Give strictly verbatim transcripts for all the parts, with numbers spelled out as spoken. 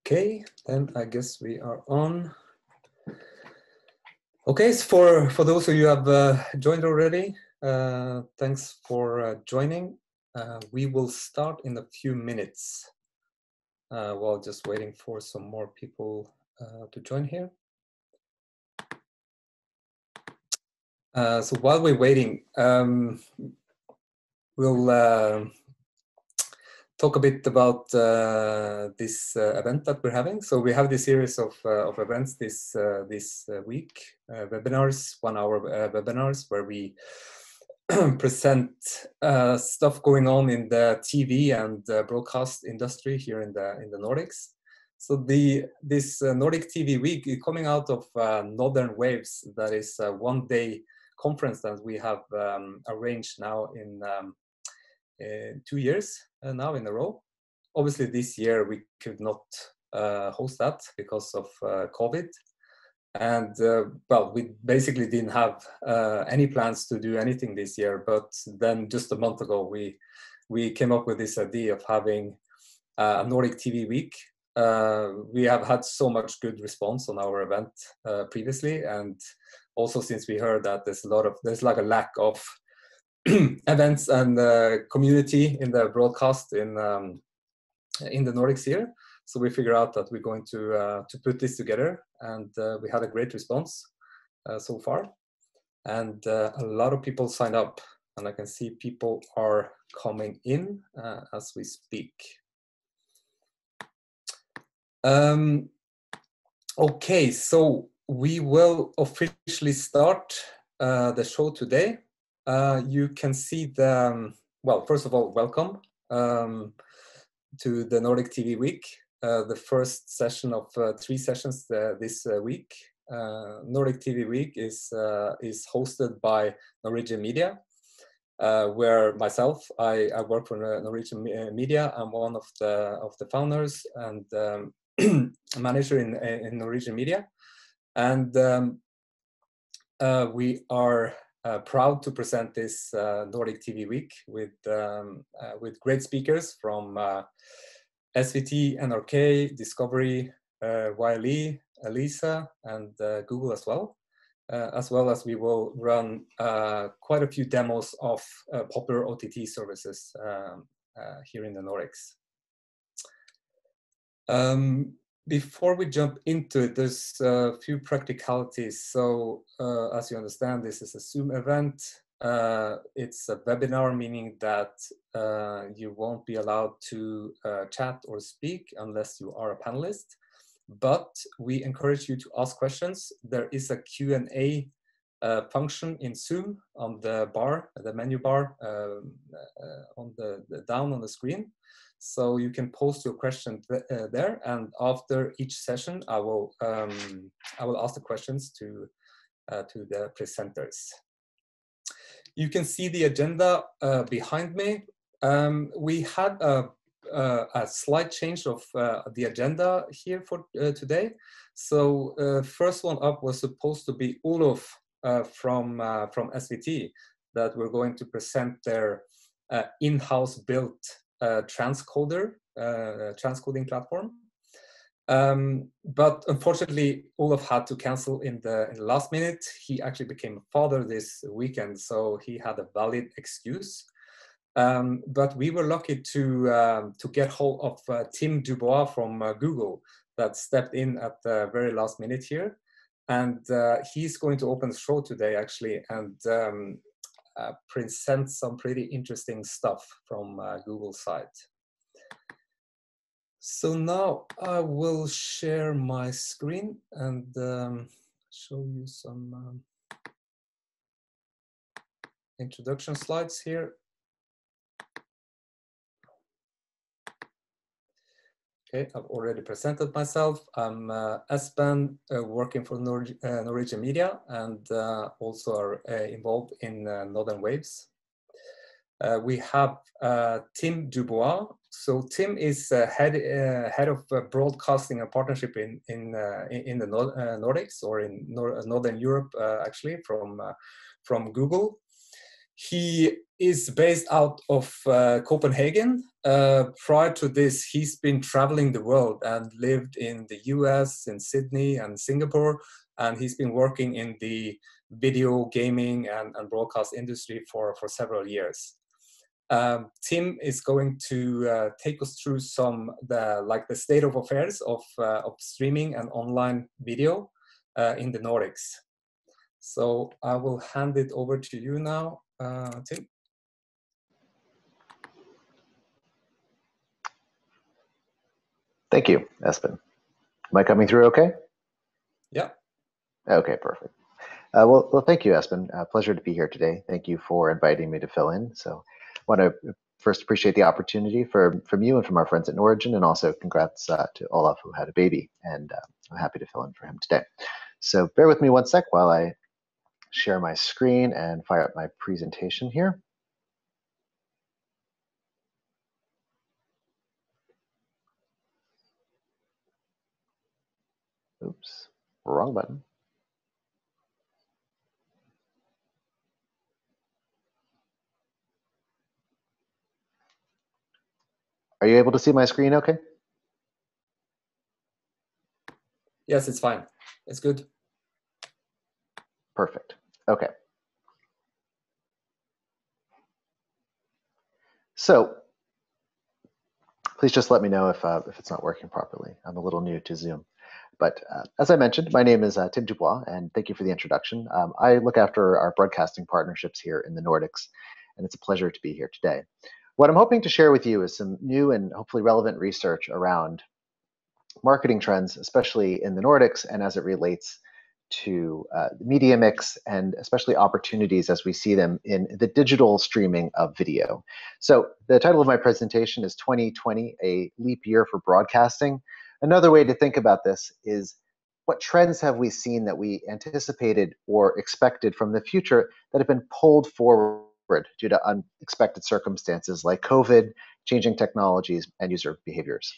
Okay, then I guess we are on. Okay, so for, for those of you who have uh, joined already, uh, thanks for uh, joining. Uh, we will start in a few minutes uh, while just waiting for some more people uh, to join here. Uh, so while we're waiting, um, we'll uh, talk a bit about uh, this uh, event that we're having. So we have this series of, uh, of events this, uh, this uh, week, uh, webinars, one hour uh, webinars, where we present uh, stuff going on in the T V and uh, broadcast industry here in the, in the Nordics. So the, this uh, Nordic T V week is coming out of uh, Northern Waves, that is a one day conference that we have um, arranged now in um, uh, two years uh, now in a row. Obviously this year we could not uh, host that because of uh, COVID. And uh, well, we basically didn't have uh, any plans to do anything this year, but then just a month ago, we, we came up with this idea of having uh, a Nordic T V week. Uh, we have had so much good response on our event uh, previously, and also since we heard that there's a lot of, there's like a lack of events and uh, community in the broadcast in, um, in the Nordics here. So we figure out that we're going to uh, to put this together, and uh, we had a great response uh, so far, and uh, a lot of people signed up, and I can see people are coming in uh, as we speak. Um, okay, so we will officially start uh, the show today. Uh, you can see the um, well. First of all, welcome um, to the Nordic T V week. Uh, the first session of uh, three sessions uh, this uh, week. Uh, Nordic T V Week is uh, is hosted by Norigin Media, uh, where myself I, I work for Norigin Media. I'm one of the of the founders and um, manager in in Norigin Media, and um, uh, we are uh, proud to present this uh, Nordic T V Week with um, uh, with great speakers from. Uh, S V T, N R K, Discovery, uh, Y L E, Elisa, and uh, Google as well. Uh, as well as we will run uh, quite a few demos of uh, popular O T T services um, uh, here in the Nordics. Um, before we jump into it, there's a few practicalities. So uh, as you understand, this is a Zoom event. Uh, it's a webinar, meaning that uh, you won't be allowed to uh, chat or speak unless you are a panelist. But we encourage you to ask questions. There is a Q and A uh, function in Zoom on the bar, the menu bar, um, uh, on the, the down on the screen. So you can post your question th uh, there, and after each session, I will um, I will ask the questions to uh, to the presenters. You can see the agenda uh, behind me. Um, we had a, a, a slight change of uh, the agenda here for uh, today. So uh, first one up was supposed to be Olof uh, from, uh, from S V T, that we're going to present their uh, in-house built uh, transcoder, uh, transcoding platform. Um, but unfortunately, Olof had to cancel in the, in the last minute. He actually became a father this weekend, so he had a valid excuse. Um, but we were lucky to, um, to get hold of uh, Tim Dubois from uh, Google that stepped in at the very last minute here. And uh, he's going to open the show today, actually, and um, uh, present some pretty interesting stuff from uh, Google's side. So now I will share my screen and um, show you some um, introduction slides here. Okay, I've already presented myself. I'm uh, Espen, uh, working for Nor uh, Norwegian Media, and uh, also are uh, involved in uh, Northern Waves. Uh, we have uh, Tim Dubois. So Tim is uh, head uh, head of uh, broadcasting and partnership in in uh, in the Nord uh, Nordics, or in Nor Northern Europe, uh, actually, from uh, from Google. He is based out of uh, Copenhagen. Uh, prior to this, he's been traveling the world and lived in the U S, in Sydney and Singapore, and he's been working in the video gaming and, and broadcast industry for, for several years. Um, Tim is going to uh, take us through some the like the state of affairs of uh, of streaming and online video uh, in the Nordics. So I will hand it over to you now, uh, Tim. Thank you, Espen. Am I coming through okay? Yeah. Okay, perfect. Uh, well, well, thank you, Espen. Uh, pleasure to be here today. Thank you for inviting me to fill in. So I want to first appreciate the opportunity for, from you and from our friends at Norigin, and also congrats uh, to Olaf, who had a baby, and uh, I'm happy to fill in for him today. So bear with me one sec while I share my screen and fire up my presentation here. Oops, wrong button. Are you able to see my screen okay? Yes, it's fine. It's good. Perfect. Okay. So please just let me know if, uh, if it's not working properly. I'm a little new to Zoom. But uh, as I mentioned, my name is uh, Tim Dubois, and thank you for the introduction. Um, I look after our broadcasting partnerships here in the Nordics, and it's a pleasure to be here today. What I'm hoping to share with you is some new and hopefully relevant research around marketing trends, especially in the Nordics, and as it relates to uh, media mix, and especially opportunities as we see them in the digital streaming of video. So the title of my presentation is twenty twenty, a leap year for broadcasting. Another way to think about this is, what trends have we seen that we anticipated or expected from the future that have been pulled forward due to unexpected circumstances like COVID, changing technologies, and user behaviors?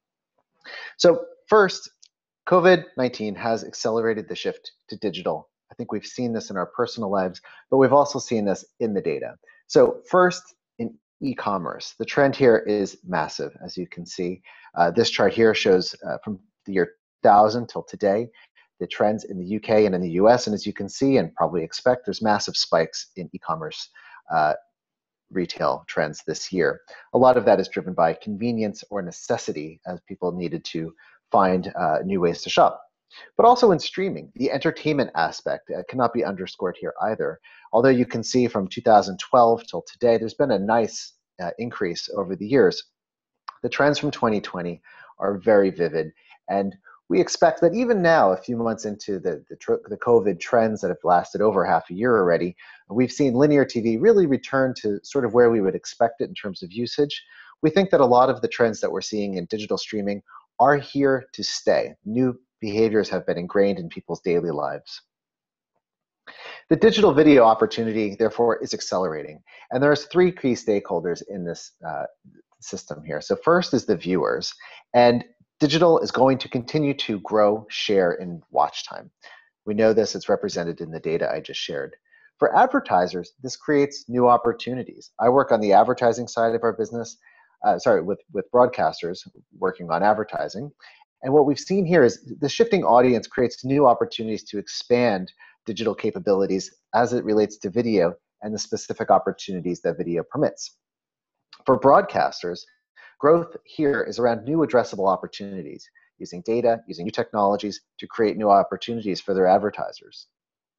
So first, COVID nineteen has accelerated the shift to digital. I think we've seen this in our personal lives, but we've also seen this in the data. So first, in e-commerce, the trend here is massive, as you can see. Uh, this chart here shows uh, from the year two thousand till today, the trends in the U K and in the U S, and as you can see and probably expect, there's massive spikes in e-commerce uh, retail trends this year. A lot of that is driven by convenience or necessity, as people needed to find uh, new ways to shop. But also in streaming, the entertainment aspect uh, cannot be underscored here either. Although you can see from two thousand twelve till today, there's been a nice uh, increase over the years. The trends from twenty twenty are very vivid, and we expect that even now, a few months into the, the, the COVID trends that have lasted over half a year already, we've seen linear T V really return to sort of where we would expect it in terms of usage. We think that a lot of the trends that we're seeing in digital streaming are here to stay. New behaviors have been ingrained in people's daily lives. The digital video opportunity, therefore, is accelerating. And there's three key stakeholders in this uh, system here. So first is the viewers. And digital is going to continue to grow share in watch time. We know this, it's represented in the data I just shared. For advertisers, this creates new opportunities. I work on the advertising side of our business, uh, sorry, with, with broadcasters working on advertising. And what we've seen here is the shifting audience creates new opportunities to expand digital capabilities as it relates to video and the specific opportunities that video permits. For broadcasters, growth here is around new addressable opportunities, using data, using new technologies to create new opportunities for their advertisers.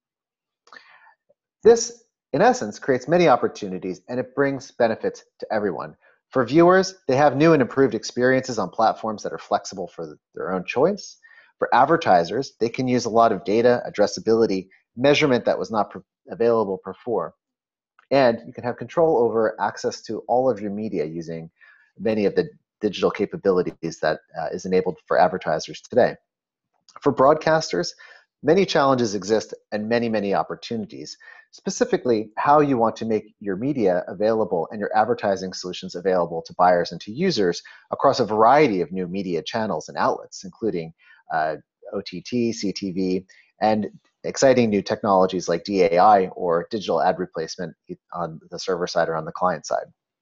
This, in essence, creates many opportunities, and it brings benefits to everyone. For viewers, they have new and improved experiences on platforms that are flexible for their own choice. For advertisers, they can use a lot of data, addressability, measurement that was not available before. And you can have control over access to all of your media using many of the digital capabilities that uh, is enabled for advertisers today. For broadcasters, many challenges exist and many, many opportunities. Specifically, how you want to make your media available and your advertising solutions available to buyers and to users across a variety of new media channels and outlets, including uh, O T T, C T V, and exciting new technologies like D A I or digital ad replacement on the server side or on the client side.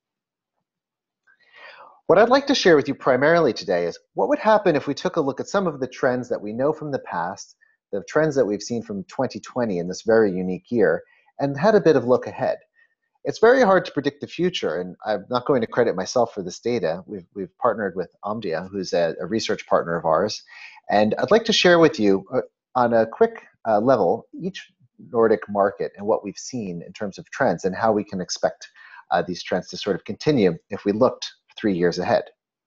What I'd like to share with you primarily today is what would happen if we took a look at some of the trends that we know from the past, the trends that we've seen from twenty twenty in this very unique year, and had a bit of look ahead. It's very hard to predict the future, and I'm not going to credit myself for this data. We've, we've partnered with Omdia, who's a, a research partner of ours, and I'd like to share with you uh, on a quick uh, level each Nordic market and what we've seen in terms of trends and how we can expect uh, these trends to sort of continue if we looked three years ahead.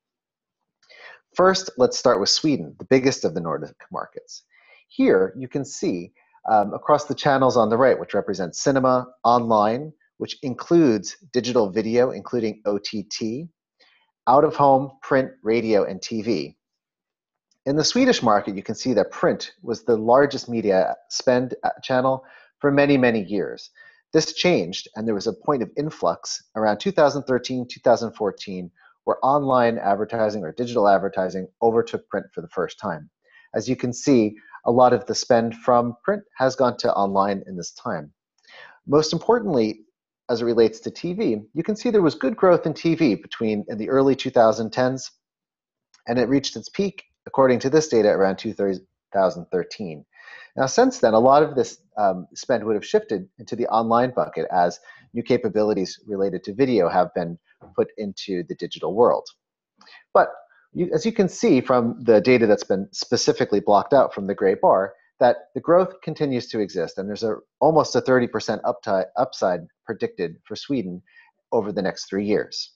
First, let's start with Sweden, the biggest of the Nordic markets. Here you can see um, across the channels on the right, which represent cinema, online, which includes digital video, including O T T, out-of-home, print, radio, and T V. In the Swedish market, you can see that print was the largest media spend channel for many, many years. This changed, and there was a point of influx around two thousand thirteen, two thousand fourteen, where online advertising or digital advertising overtook print for the first time. As you can see, a lot of the spend from print has gone to online in this time. Most importantly, as it relates to T V, you can see there was good growth in T V between in the early two thousand tens, and it reached its peak, according to this data, around two thousand thirteen. Now, since then, a lot of this um, spend would have shifted into the online bucket as new capabilities related to video have been put into the digital world. But you, as you can see from the data that's been specifically blocked out from the gray bar, that the growth continues to exist, and there's a, almost a thirty percent upside predicted for Sweden over the next three years.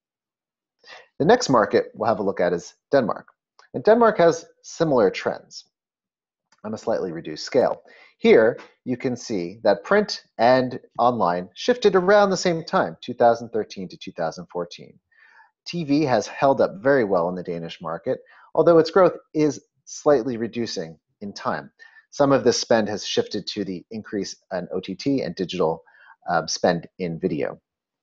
The next market we'll have a look at is Denmark. And Denmark has similar trends on a slightly reduced scale. Here, you can see that print and online shifted around the same time, two thousand thirteen to two thousand fourteen. T V has held up very well in the Danish market, although its growth is slightly reducing in time. Some of this spend has shifted to the increase in O T T and digital um, spend in video.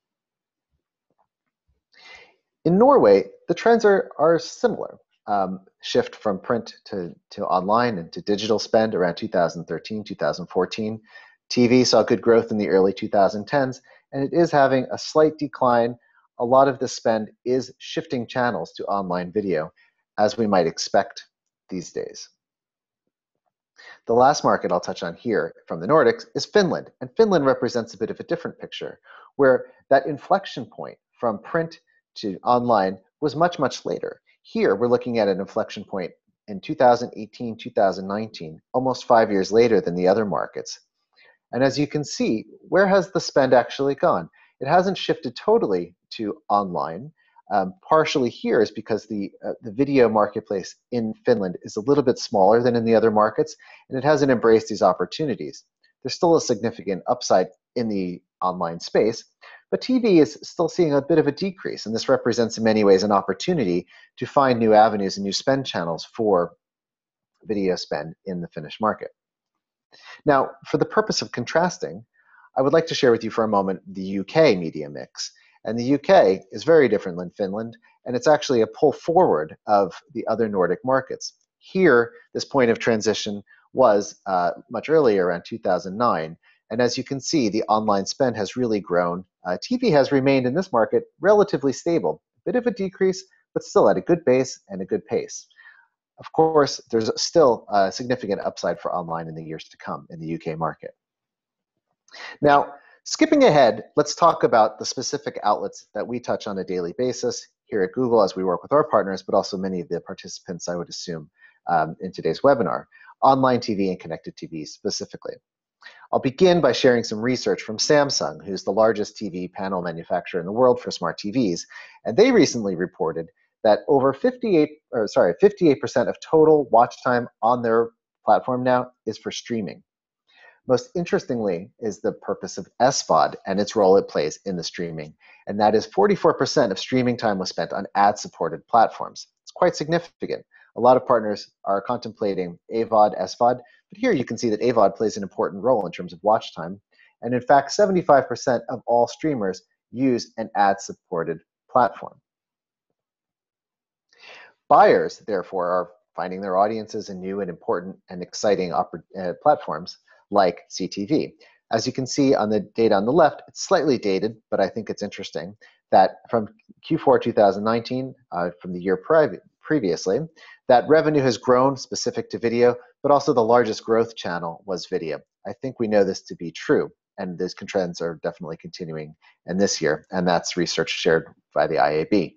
In Norway, the trends are, are similar. Um, shift from print to, to online and to digital spend around two thousand thirteen, two thousand fourteen. T V saw good growth in the early two thousand tens, and it is having a slight decline. A lot of the spend is shifting channels to online video, as we might expect these days. The last market I'll touch on here from the Nordics is Finland, and Finland represents a bit of a different picture, where that inflection point from print to online was much, much later. Here, we're looking at an inflection point in two thousand eighteen, two thousand nineteen, almost five years later than the other markets. And as you can see, where has the spend actually gone? It hasn't shifted totally to online. Um, partially here is because the, uh, the video marketplace in Finland is a little bit smaller than in the other markets, and it hasn't embraced these opportunities. There's still a significant upside in the online space, but T V is still seeing a bit of a decrease, and this represents in many ways an opportunity to find new avenues and new spend channels for video spend in the Finnish market. Now, for the purpose of contrasting, I would like to share with you for a moment the U K media mix. And the U K is very different than Finland, and it's actually a pull forward of the other Nordic markets. Here, this point of transition was uh, much earlier, around two thousand nine, and as you can see, the online spend has really grown. Uh, T V has remained in this market relatively stable, a bit of a decrease, but still at a good base and a good pace. Of course, there's still a significant upside for online in the years to come in the U K market. Now, skipping ahead, let's talk about the specific outlets that we touch on a daily basis here at Google as we work with our partners, but also many of the participants, I would assume, um, in today's webinar, online T V and connected T V specifically. I'll begin by sharing some research from Samsung, who's the largest T V panel manufacturer in the world for smart T Vs, and they recently reported that over fifty-eight, or sorry, fifty-eight percent of total watch time on their platform now is for streaming. Most interestingly is the purpose of S VOD and its role it plays in the streaming, and that is forty-four percent of streaming time was spent on ad-supported platforms. It's quite significant. A lot of partners are contemplating A VOD, S VOD, but here you can see that A VOD plays an important role in terms of watch time, and in fact, seventy-five percent of all streamers use an ad-supported platform. Buyers, therefore, are finding their audiences in new and important and exciting uh, platforms like C T V. As you can see on the data on the left, it's slightly dated, but I think it's interesting that from Q four two thousand nineteen, uh, from the year pre previously, that revenue has grown specific to video, but also the largest growth channel was video. I think we know this to be true, and these trends are definitely continuing in this year, and that's research shared by the I A B.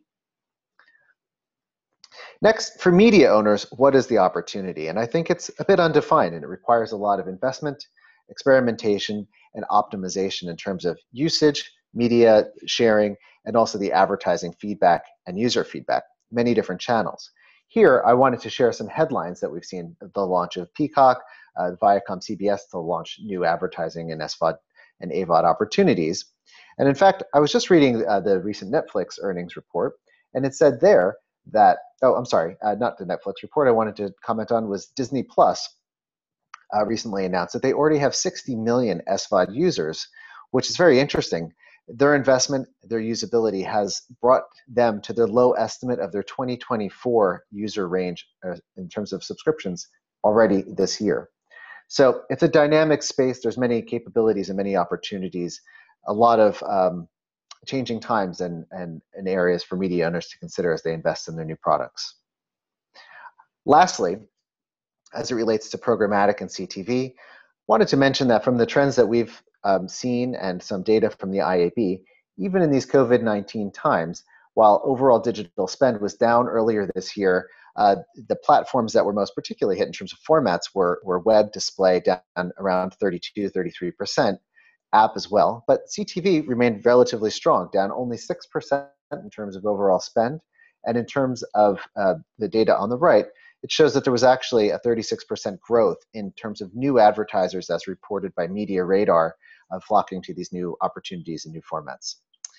Next, for media owners, what is the opportunity? And I think it's a bit undefined, and it requires a lot of investment, experimentation, and optimization in terms of usage, media sharing, and also the advertising feedback and user feedback, many different channels. Here, I wanted to share some headlines that we've seen: the launch of Peacock, uh, Viacom C B S to launch new advertising and S V O D and A V O D opportunities. And in fact, I was just reading uh, the recent Netflix earnings report, and it said there that, oh, I'm sorry, uh, not the Netflix report I wanted to comment on was Disney Plus uh, recently announced that they already have sixty million S V O D users, which is very interesting. Their investment, their usability has brought them to their low estimate of their twenty twenty-four user range uh, in terms of subscriptions already this year. So it's a dynamic space. There's many capabilities and many opportunities, a lot of um, changing times and, and, and areas for media owners to consider as they invest in their new products. Lastly, as it relates to programmatic and C T V, wanted to mention that from the trends that we've um, seen and some data from the I A B, even in these COVID nineteen times, while overall digital spend was down earlier this year, uh, the platforms that were most particularly hit in terms of formats were, were web, display, down around thirty-two, thirty-three percent, app as well. But C T V remained relatively strong, down only six percent in terms of overall spend. And in terms of uh, the data on the right, it shows that there was actually a thirty-six percent growth in terms of new advertisers as reported by Media Radar, uh, flocking to these new opportunities and new formats.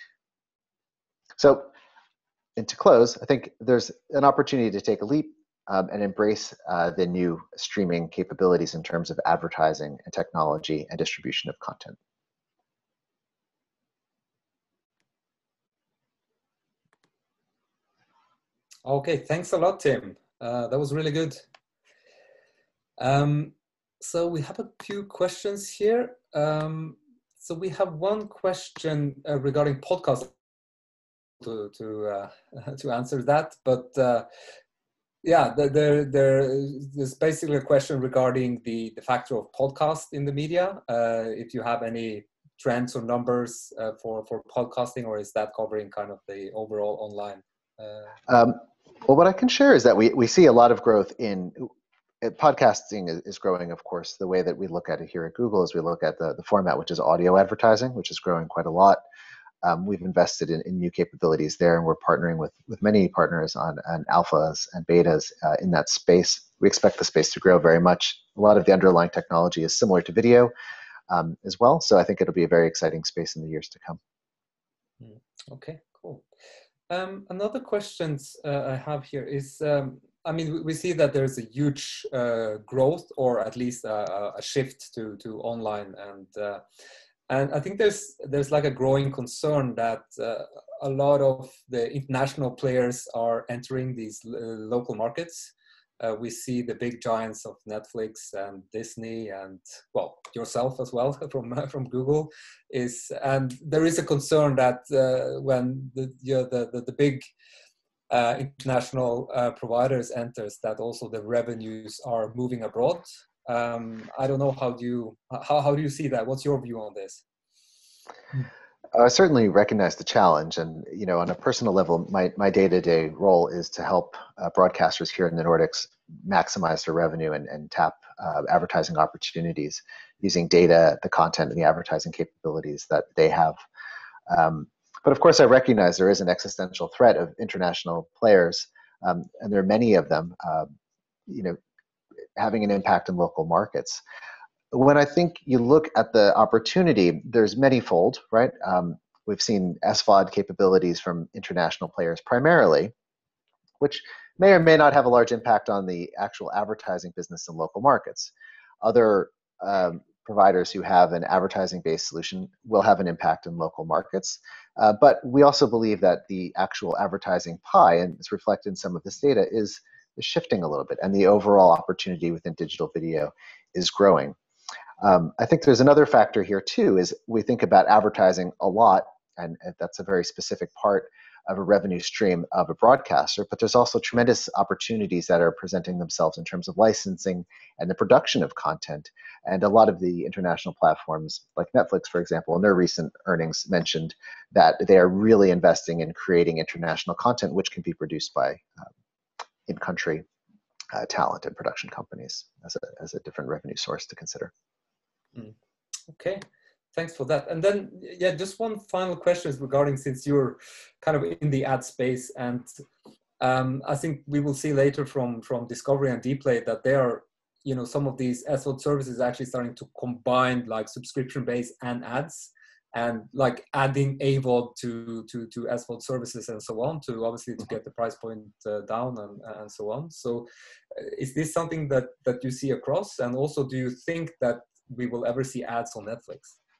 So, and to close, I think there's an opportunity to take a leap um, and embrace uh, the new streaming capabilities in terms of advertising and technology and distribution of content. Okay, thanks a lot, Tim. Uh, that was really good. Um, so we have a few questions here. Um, so we have one question uh, regarding podcast to to uh, to answer that, but uh, yeah, there there there's basically a question regarding the the factor of podcast in the media. Uh, if you have any trends or numbers uh, for for podcasting, or is that covering kind of the overall online? Uh, um, well, what I can share is that we we see a lot of growth in. Podcasting is growing, of course. The way that we look at it here at Google is we look at the, the format, which is audio advertising, which is growing quite a lot. Um, we've invested in, in new capabilities there, and we're partnering with, with many partners on, on alphas and betas uh, in that space. We expect the space to grow very much. A lot of the underlying technology is similar to video um, as well, so I think it'll be a very exciting space in the years to come. Okay, cool. Um, another question uh, I have here is, um, I mean, we see that there's a huge uh, growth, or at least a, a shift to, to online, and uh, and I think there's there's like a growing concern that uh, a lot of the international players are entering these uh, local markets. Uh, we see the big giants of Netflix and Disney, and well, yourself as well from uh, from Google, is and there is a concern that uh, when the, you know, the the the big uh, international uh, providers enters, that also the revenues are moving abroad. Um, I don't know, how do you how how do you see that? What's your view on this? I certainly recognize the challenge, and you know, on a personal level, my my day-to-day role is to help uh, broadcasters here in the Nordics maximize their revenue and, and tap uh, advertising opportunities using data, the content, and the advertising capabilities that they have. Um, but of course, I recognize there is an existential threat of international players, um, and there are many of them, uh, you know, having an impact in local markets. When I think you look at the opportunity, there's manyfold, right? Um, we've seen S V O D capabilities from international players primarily, which may or may not have a large impact on the actual advertising business in local markets. Other um, providers who have an advertising-based solution will have an impact in local markets. Uh, but we also believe that the actual advertising pie, and it's reflected in some of this data, is is shifting a little bit, and the overall opportunity within digital video is growing. Um, I think there's another factor here too, is we think about advertising a lot, and that's a very specific part of a revenue stream of a broadcaster, but there's also tremendous opportunities that are presenting themselves in terms of licensing and the production of content. And a lot of the international platforms, like Netflix, for example, in their recent earnings mentioned that they are really investing in creating international content, which can be produced by um, in-country uh, talent and production companies as a, as a different revenue source to consider. Mm. Okay. Thanks for that. And then, yeah, just one final question is regarding, since you're kind of in the ad space, and um, I think we will see later from, from Discovery and Dplay that they are, you know, some of these S V O D services actually starting to combine like subscription-based and ads, and like adding A V O D to, to, to S V O D services and so on, to obviously to get the price point uh, down and, and so on. So uh, is this something that, that you see across? And also, do you think that we will ever see ads on Netflix?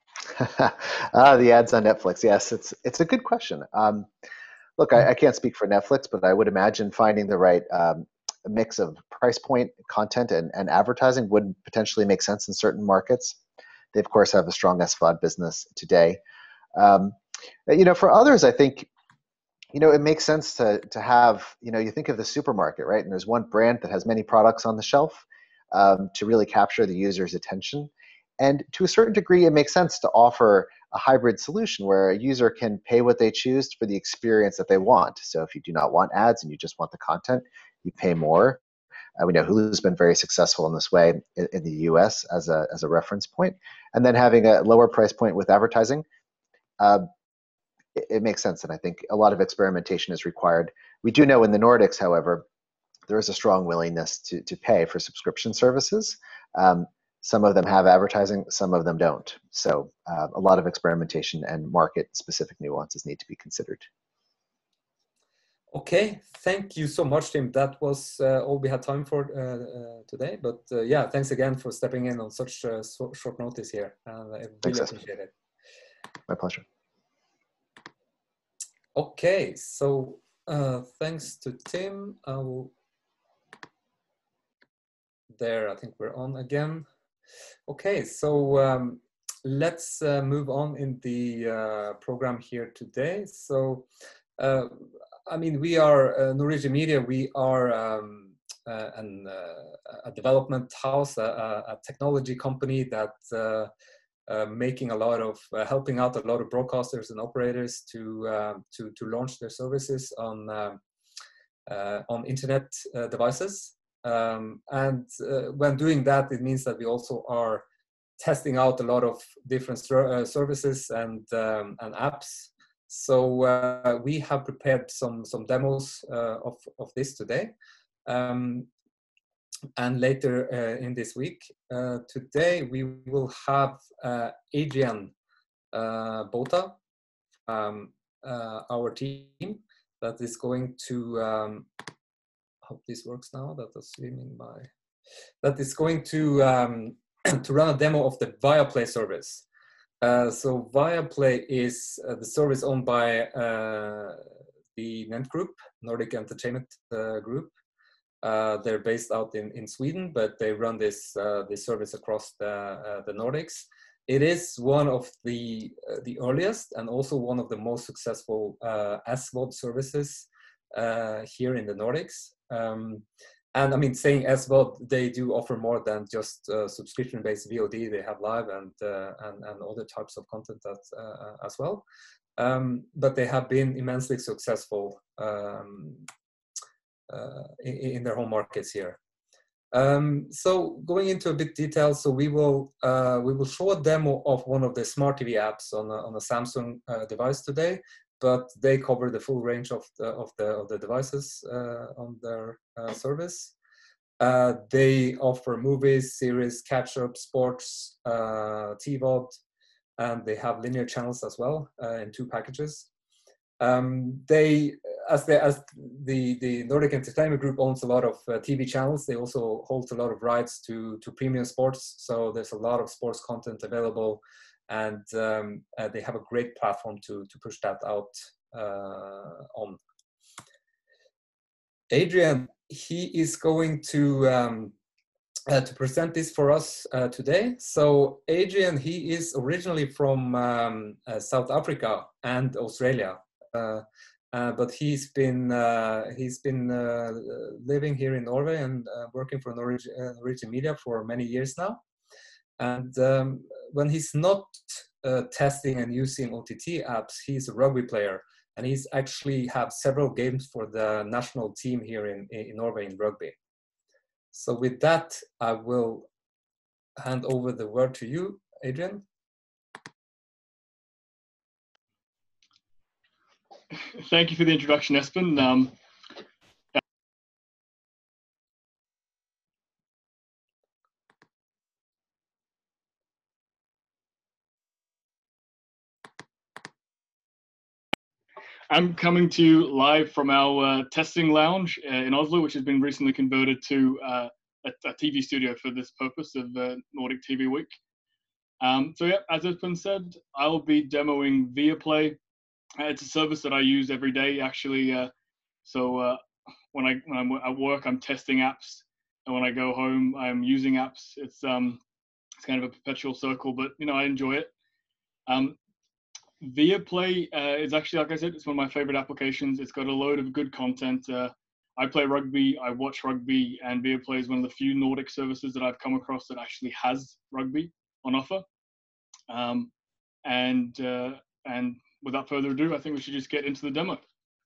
ah, the ads on Netflix. Yes, it's it's a good question. Um, look, I, I can't speak for Netflix, but I would imagine finding the right um, mix of price point, content, and, and advertising would potentially make sense in certain markets. They, of course, have a strong S V O D business today. Um, you know, for others, I think, you know, it makes sense to to have, you know, you think of the supermarket, right? And there's one brand that has many products on the shelf um, to really capture the user's attention. And to a certain degree, it makes sense to offer a hybrid solution where a user can pay what they choose for the experience that they want. So if you do not want ads and you just want the content, you pay more. Uh, we know Hulu's been very successful in this way in, in the U S as a, as a reference point. And then having a lower price point with advertising, uh, it, it makes sense. And I think a lot of experimentation is required. We do know in the Nordics, however, there is a strong willingness to, to pay for subscription services. Um, Some of them have advertising, some of them don't. So uh, a lot of experimentation and market-specific nuances need to be considered. Okay, thank you so much, Tim. That was uh, all we had time for uh, uh, today. But uh, yeah, thanks again for stepping in on such uh, so short notice here. Uh, I really Thanks, appreciate it. My pleasure. Okay, so uh, thanks to Tim. I will... There, I think we're on again. Okay, so um, let's uh, move on in the uh, program here today. So, uh, I mean, we are uh, Nordic Media. We are um, uh, an, uh, a development house, a, a technology company that uh, uh, making a lot of uh, helping out a lot of broadcasters and operators to uh, to to launch their services on uh, uh, on internet uh, devices. Um, and uh, when doing that, it means that we also are testing out a lot of different uh, services and um, and apps. So uh, we have prepared some some demos uh, of of this today, um, and later uh, in this week. Uh, today we will have uh, Adriaan uh, Botha, um, uh, our team, that is going to. Um, hope this works now. That is streaming by. That is going to um, to run a demo of the Viaplay service. Uh, so Viaplay is uh, the service owned by uh, the N E N T Group, Nordic Entertainment uh, Group. Uh, they're based out in, in Sweden, but they run this uh, this service across the uh, the Nordics. It is one of the uh, the earliest and also one of the most successful uh, S V O D services uh, here in the Nordics. Um, and I mean, saying S V O D, they do offer more than just uh, subscription-based V O D. They have live and uh, and, and other types of content that, uh, as well. Um, but they have been immensely successful um, uh, in, in their home markets here. Um, so going into a bit detail, so we will uh, we will show a demo of one of the smart T V apps on a, on a Samsung uh, device today. But they cover the full range of the of the of the devices uh, on their uh, service. Uh, they offer movies, series, catch-up, sports, uh, T V O D, and they have linear channels as well uh, in two packages. Um, they, as the as the the Nordic Entertainment Group owns a lot of uh, T V channels, they also hold a lot of rights to to premium sports. So there's a lot of sports content available. And um, uh, they have a great platform to, to push that out uh, on. Adriaan, he is going to um, uh, to present this for us uh, today. So Adriaan, he is originally from um, uh, South Africa and Australia, uh, uh, but he's been uh, he's been uh, living here in Norway and uh, working for Norigin, uh, Norigin Media for many years now. And um, when he's not uh, testing and using O T T apps, he's a rugby player, and he's actually have several games for the national team here in, in Norway in rugby. So with that, I will hand over the word to you, Adriaan. Thank you for the introduction, Espen. Um, I'm coming to you live from our uh, testing lounge uh, in Oslo, which has been recently converted to uh, a, a T V studio for this purpose of uh, Nordic T V Week. Um, so yeah, as Espen said, I'll be demoing Viaplay. Uh, it's a service that I use every day, actually. Uh, so uh, when, I, when I'm at work, I'm testing apps. And when I go home, I'm using apps. It's, um, it's kind of a perpetual circle, but you know, I enjoy it. Um, Viaplay uh, is actually, like I said, it's one of my favorite applications. It's got a load of good content. Uh, I play rugby, I watch rugby, and Viaplay is one of the few Nordic services that I've come across that actually has rugby on offer. Um, and, uh, and without further ado, I think we should just get into the demo.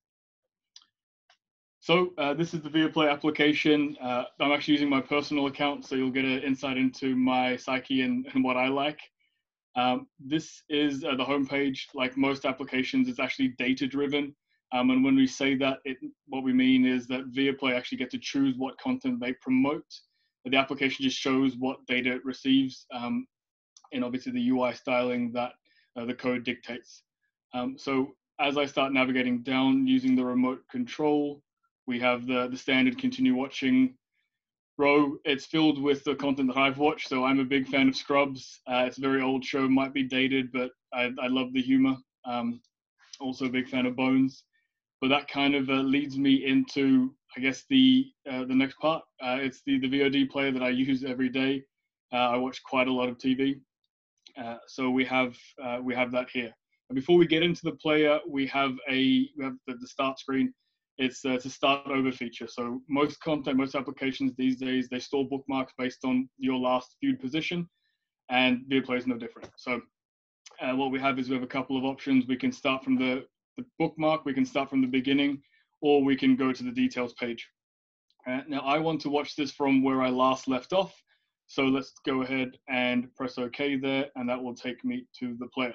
So uh, this is the Viaplay application. Uh, I'm actually using my personal account, so you'll get an insight into my psyche and, and what I like. Um, this is uh, the homepage. Like most applications, it's actually data-driven. Um, and when we say that, it, what we mean is that Viaplay actually get to choose what content they promote. The application just shows what data it receives, um, and obviously the U I styling that uh, the code dictates. Um, so as I start navigating down using the remote control, we have the, the standard continue watching row. It's filled with the content that I've watched, so I'm a big fan of Scrubs. Uh, it's a very old show, might be dated, but I, I love the humor. Um, also a big fan of Bones. But that kind of uh, leads me into, I guess, the uh, the next part. Uh, it's the, the V O D player that I use every day. Uh, I watch quite a lot of T V. Uh, so we have uh, we have that here. And before we get into the player, we have a we have the, the start screen. It's, uh, it's a start over feature. So most content, most applications these days, they store bookmarks based on your last viewed position, and Viaplay is no different. So uh, what we have is we have a couple of options. We can start from the, the bookmark, we can start from the beginning, or we can go to the details page. Uh, now I want to watch this from where I last left off. So let's go ahead and press OK there, and that will take me to the player.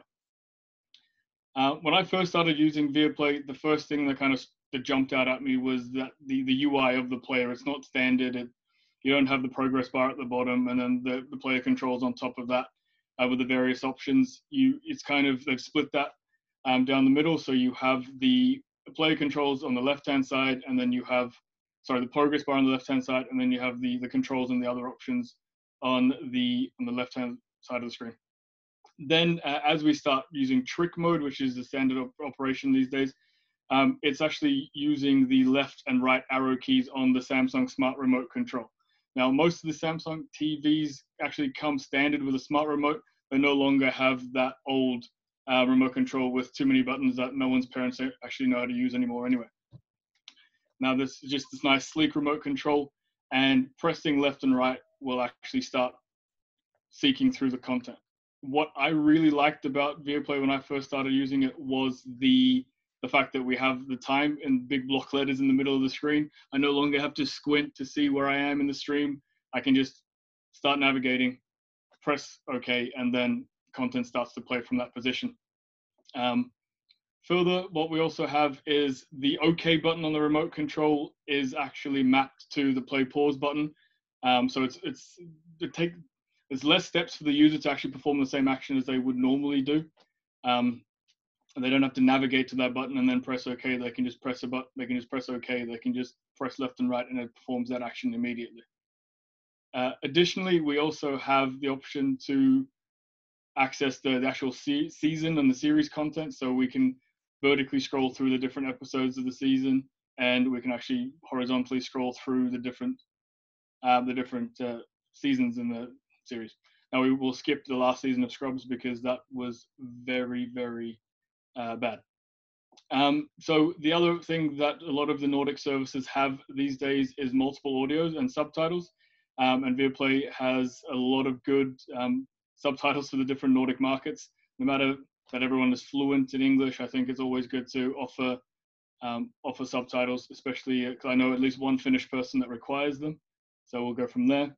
Uh, when I first started using Viaplay, the first thing that kind of that jumped out at me was that the, the U I of the player, it's not standard. It, you don't have the progress bar at the bottom, and then the, the player controls on top of that uh, with the various options. You, it's kind of, they've split that um, down the middle. So you have the, the player controls on the left-hand side, and then you have, sorry, the progress bar on the left-hand side, and then you have the, the controls and the other options on the, on the left-hand side of the screen. Then uh, as we start using trick mode, which is the standard op operation these days, um, it's actually using the left and right arrow keys on the Samsung Smart Remote Control. Now, most of the Samsung T Vs actually come standard with a smart remote. They no longer have that old uh, remote control with too many buttons that no one's parents actually know how to use anymore anyway. Now, this is just this nice sleek remote control, and pressing left and right will actually start seeking through the content. What I really liked about Viaplay when I first started using it was the the fact that we have the time in big block letters in the middle of the screen. I no longer have to squint to see where I am in the stream. I can just start navigating, press OK, and then content starts to play from that position. Um, further, what we also have is the OK button on the remote control is actually mapped to the play pause button. Um, so it's it's it take there's less steps for the user to actually perform the same action as they would normally do. Um, and they don't have to navigate to that button and then press OK. They can just press a button. They can just press OK. They can just press left and right, and it performs that action immediately. Uh, additionally, we also have the option to access the, the actual se season and the series content, so we can vertically scroll through the different episodes of the season. and we can actually horizontally scroll through the different uh, the different uh, seasons in the series. Now we will skip the last season of Scrubs because that was very, very uh, bad. Um, so the other thing that a lot of the Nordic services have these days is multiple audios and subtitles. Um, and Viaplay has a lot of good um, subtitles for the different Nordic markets. No matter that everyone is fluent in English, I think it's always good to offer um, offer subtitles, especially because I know at least one Finnish person that requires them. So we'll go from there.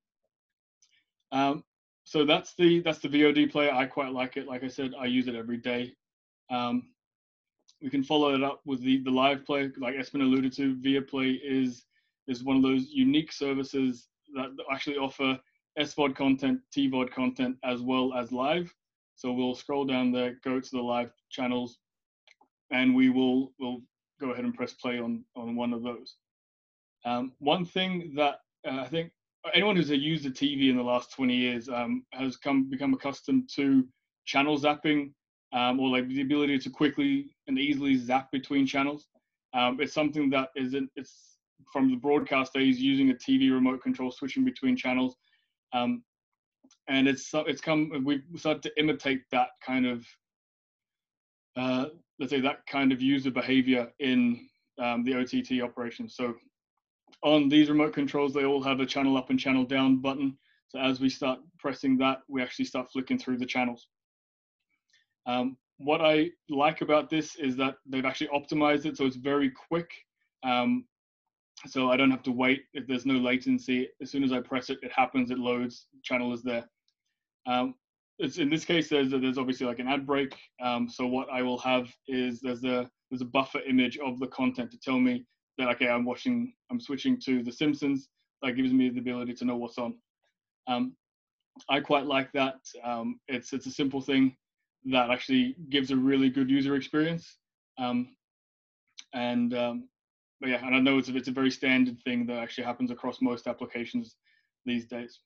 Um, so that's the that's the V O D player. I quite like it. Like I said, I use it every day. Um, we can follow it up with the the live play, like Espen alluded to. Viaplay is is one of those unique services that actually offer S V O D content, T V O D content, as well as live. So we'll scroll down there, go to the live channels, and we will will go ahead and press play on on one of those. Um, one thing that uh, I think anyone who's used a T V in the last twenty years um, has come become accustomed to channel zapping, um, or like the ability to quickly and easily zap between channels. Um, it's something that isn't, it's from the broadcast days, using a T V remote control, switching between channels. Um, and it's it's come, we've started to imitate that kind of, uh, let's say that kind of user behavior in um, the O T T operations. So on these remote controls, they all have a channel up and channel down button. So as we start pressing that, we actually start flicking through the channels. Um, what I like about this is that they've actually optimized it so it's very quick. Um, so I don't have to wait if there's no latency. As soon as I press it, it happens, it loads, channel is there. Um, it's, in this case, there's, there's obviously like an ad break. Um, so what I will have is there's a, there's a buffer image of the content to tell me that, okay, I'm watching, I'm switching to The Simpsons. That gives me the ability to know what's on. Um, I quite like that. Um, it's, it's a simple thing that actually gives a really good user experience. Um, and, um, but yeah, and I know it's a, it's a very standard thing that actually happens across most applications these days.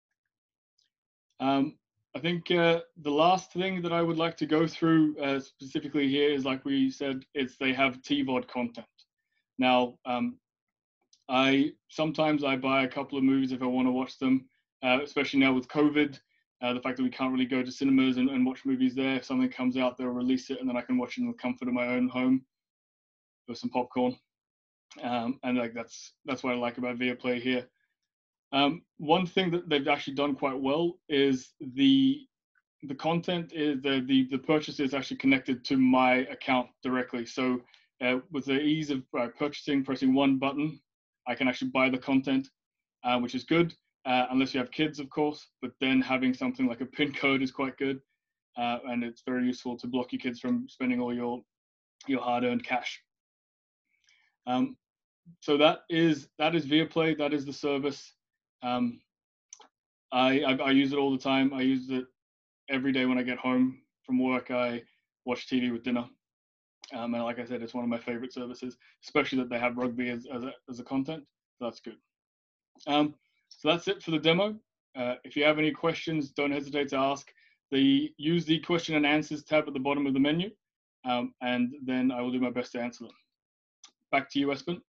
Um, I think uh, the last thing that I would like to go through uh, specifically here is, like we said, it's they have T V O D content. Now, um, I sometimes I buy a couple of movies if I want to watch them, uh, especially now with COVID, uh, the fact that we can't really go to cinemas and, and watch movies there. If something comes out, they'll release it, and then I can watch it in the comfort of my own home with some popcorn. Um, and like that's that's what I like about Viaplay here. Um, one thing that they've actually done quite well is the the content is the the, the purchase is actually connected to my account directly. So uh, with the ease of uh, purchasing, pressing one button, I can actually buy the content, uh, which is good, uh, unless you have kids, of course. But then having something like a PIN code is quite good, uh, and it's very useful to block your kids from spending all your your hard-earned cash. Um, so that is that is Viaplay. That is the service. Um, I, I I use it all the time. I use it every day when I get home from work. I watch T V with dinner, um, and like I said, it's one of my favorite services, especially that they have rugby as as a, as a content. So that's good. Um, so that's it for the demo. Uh, if you have any questions, don't hesitate to ask. The use the question and answers tab at the bottom of the menu, um, and then I will do my best to answer them. Back to you, Espen.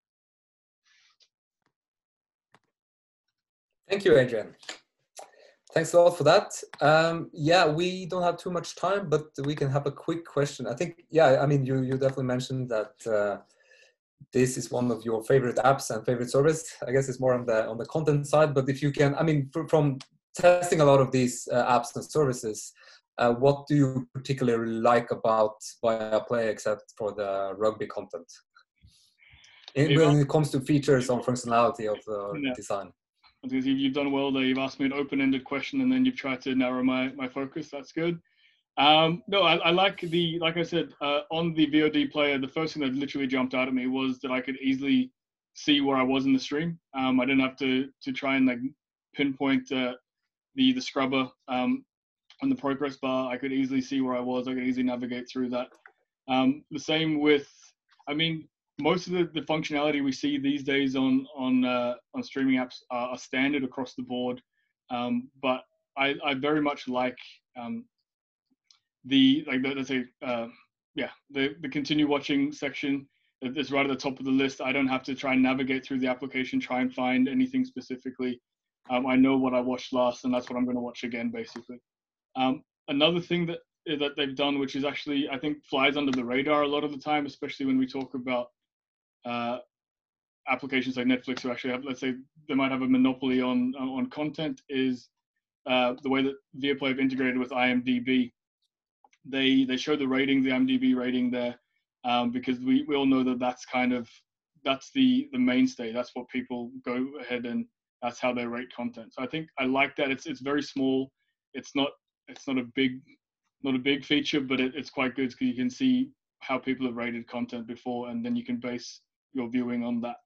Thank you, Adriaan. Thanks a lot for that. Um, yeah, we don't have too much time, but we can have a quick question. I think, yeah, I mean, you, you definitely mentioned that uh, this is one of your favorite apps and favorite service. I guess it's more on the on the content side, but if you can, I mean, from testing a lot of these uh, apps and services, uh, what do you particularly like about Viaplay except for the rugby content? In, when it comes to features or functionality of the yeah. design. Because you've done well there. You've asked me an open-ended question, and then you've tried to narrow my my focus. That's good. Um, no, I, I like the like I said uh, on the V O D player. The first thing that literally jumped out at me was that I could easily see where I was in the stream. Um, I didn't have to to try and like pinpoint uh, the the scrubber um, on the progress bar. I could easily see where I was. I could easily navigate through that. Um, the same with, I mean. Most of the, the functionality we see these days on on uh, on streaming apps are, are standard across the board, um, but I, I very much like um, the like the, let's say uh, yeah the the continue watching section. it's right at the top of the list. I don't have to try and navigate through the application, try and find anything specifically. Um, I know what I watched last, and that's what I'm going to watch again, basically. Um, another thing that that they've done, which is actually, I think, flies under the radar a lot of the time, especially when we talk about uh, applications like Netflix, who actually have, let's say, they might have a monopoly on on content, is uh, the way that Viaplay have integrated with I M D B. They they show the rating, the I M D B rating there, um, because we, we all know that that's kind of, that's the, the mainstay. That's what people go ahead and that's how they rate content. So I think I like that. It's it's very small. It's not it's not a big not a big feature, but it, it's quite good because you can see how people have rated content before, and then you can base your viewing on that.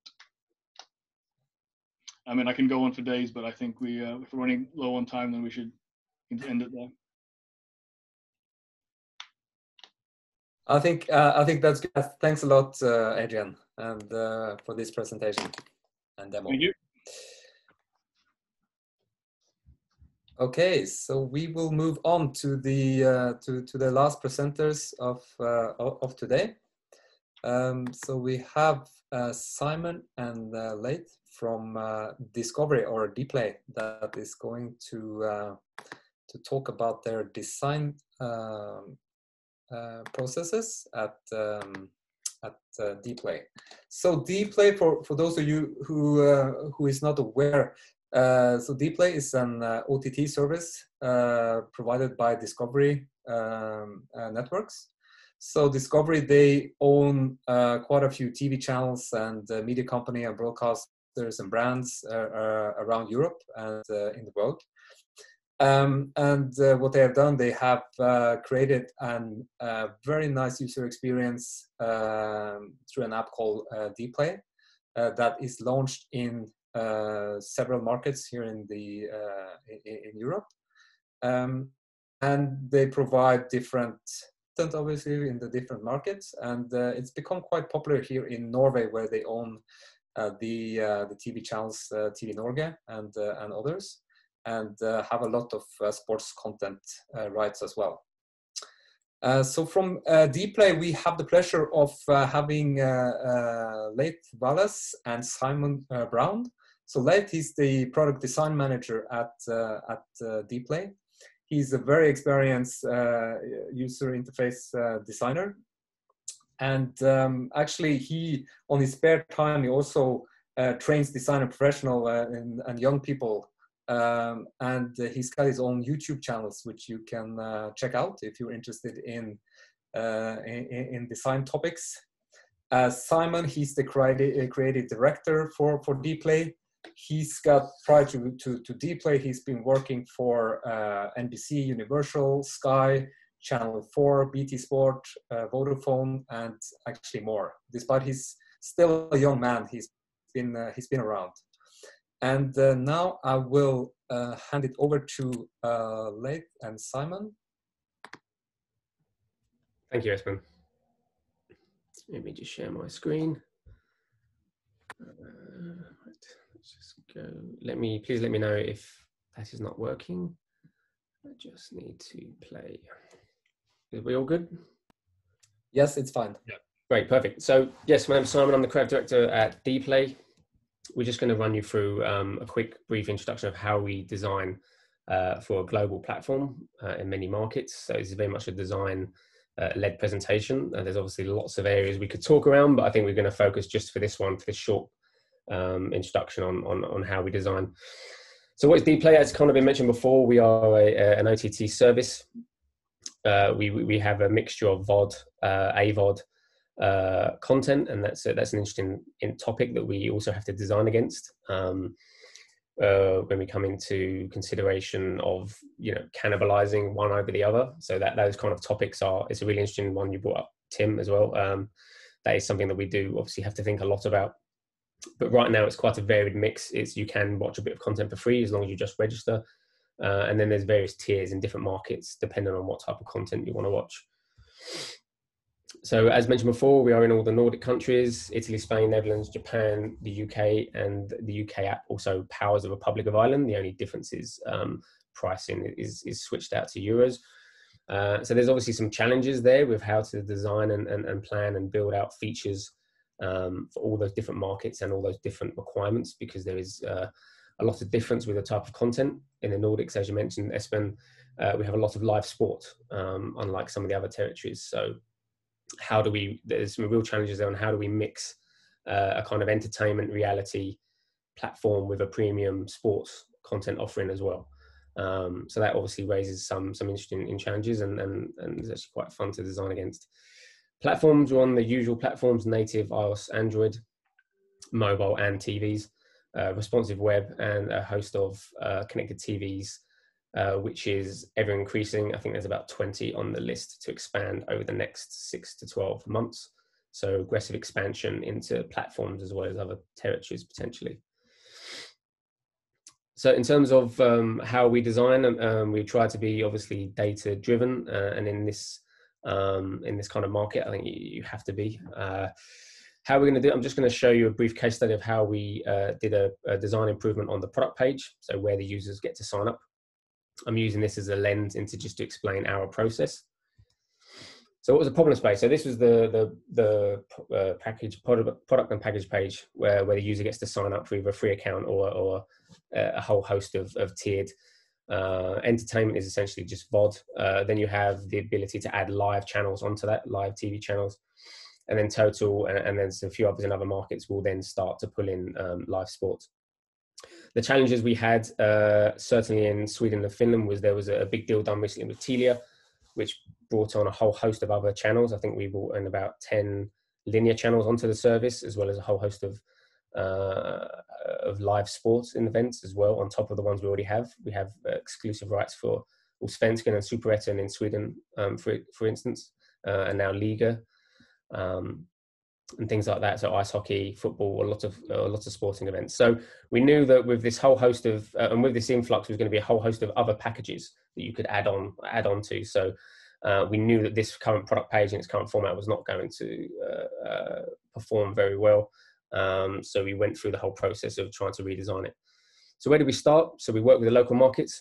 I mean, I can go on for days, but I think we uh, if we're running low on time, then we should end it there. I think uh, I think that's good. Thanks a lot, uh, Adriaan, and uh, for this presentation and demo. Thank you. Okay, so we will move on to the uh, to to the last presenters of uh, of today. Um, so we have uh, Simon and uh, Laith from uh, Discovery or Dplay that is going to uh, to talk about their design um, uh, processes at um, at uh, Dplay. So Dplay, for for those of you who uh, who is not aware. Uh, so Dplay is an uh, O T T service uh, provided by Discovery um, uh, Networks. So Discovery, they own uh, quite a few T V channels and uh, media company and broadcasters and brands uh, uh, around Europe and uh, in the world. Um, and uh, what they have done, they have uh, created a uh, very nice user experience um, through an app called uh, Dplay uh, that is launched in Uh, several markets here in the uh, in, in Europe, um, and they provide different content obviously in the different markets, and uh, it's become quite popular here in Norway, where they own uh, the uh, the T V channels uh, T V Norge and uh, and others, and uh, have a lot of uh, sports content uh, rights as well. Uh, so from uh, Dplay, we have the pleasure of uh, having uh, uh, Laith, Wallace and Simon uh, Braun. So Laith, he's the product design manager at uh, at uh, Dplay. He's a very experienced uh, user interface uh, designer, and um, actually, he on his spare time he also uh, trains designer professional uh, and, and young people. Um, and uh, he's got his own YouTube channels, which you can uh, check out if you're interested in uh, in, in design topics. Uh, Simon, he's the creative, creative director for for Dplay. He's got, prior to, to, to Dplay, he's been working for uh, N B C, Universal, Sky, Channel four, B T Sport, uh, Vodafone, and actually more. Despite he's still a young man, he's been uh, he's been around. And uh, now I will uh, hand it over to uh, Laith and Simon. Thank you, Espen. Let me just share my screen. Uh, right, let's just go. Let me, please let me know if that is not working. I just need to play. Are we all good? Yes, it's fine. Yeah. Great, perfect. So yes, my name's Simon. I'm the creative director at Dplay. We're just going to run you through um, a quick, brief introduction of how we design uh, for a global platform uh, in many markets. So it's very much a design-led uh, presentation. Uh, there's obviously lots of areas we could talk around, but I think we're going to focus just for this one, for this short um, introduction on, on, on how we design. So what is Dplay? As kind of been mentioned before, we are a, a, an O T T service. Uh, we, we have a mixture of V O D, uh, A V O D, uh content, and that's a, that's an interesting in topic that we also have to design against um uh when we come into consideration of, you know, cannibalizing one over the other. So that those kind of topics are, it's a really interesting one you brought up, Tim, as well. Um that is something that we do obviously have to think a lot about, but right now it's quite a varied mix. It's, you can watch a bit of content for free as long as you just register, uh, and then there's various tiers in different markets depending on what type of content you want to watch. So as mentioned before, we are in all the Nordic countries: Italy, Spain, Netherlands, Japan, the U K, and the U K app also powers the Republic of Ireland. The only difference is um, pricing is, is switched out to euros. Uh, so there's obviously some challenges there with how to design and, and, and plan and build out features um, for all those different markets and all those different requirements, because there is uh, a lot of difference with the type of content. In the Nordics, as you mentioned, Espen, uh, we have a lot of live sport, um, unlike some of the other territories. So how do we, there's some real challenges there on how do we mix uh, a kind of entertainment reality platform with a premium sports content offering as well. Um, so that obviously raises some some interesting in challenges, and, and, and it's actually quite fun to design against. Platforms are on the usual platforms: native, iOS, Android, mobile and T Vs, uh, responsive web, and a host of uh, connected T Vs, uh, which is ever increasing. I think there's about twenty on the list to expand over the next six to twelve months. So aggressive expansion into platforms as well as other territories potentially. So in terms of um, how we design, um, we try to be obviously data driven, uh, and in this um, in this kind of market, I think you, you have to be. Uh, how we're going to do it, I'm just going to show you a brief case study of how we uh, did a, a design improvement on the product page, so where the users get to sign up. I'm using this as a lens into just to explain our process. So what was the problem space? So this was the the, the uh, package product, product and package page where, where the user gets to sign up for either a free account or, or a whole host of, of tiered. Uh, entertainment is essentially just V O D. Uh, then you have the ability to add live channels onto that, live T V channels. And then total, and, and then a few others in other markets will then start to pull in um, live sports. The challenges we had, uh, certainly in Sweden and Finland, was there was a big deal done recently with Telia, which brought on a whole host of other channels. I think we brought in about ten linear channels onto the service, as well as a whole host of uh, of live sports in events as well, on top of the ones we already have. We have uh, exclusive rights for Allsvenskan and Superettan in Sweden, um, for, for instance, uh, and now Liga, um, and things like that. So ice hockey, football, a lot of uh, lots of sporting events. So we knew that with this whole host of, uh, and with this influx, was going to be a whole host of other packages that you could add on, add on to. So uh, we knew that this current product page in its current format was not going to uh, uh, perform very well. Um, so we went through the whole process of trying to redesign it. So where did we start? So we worked with the local markets.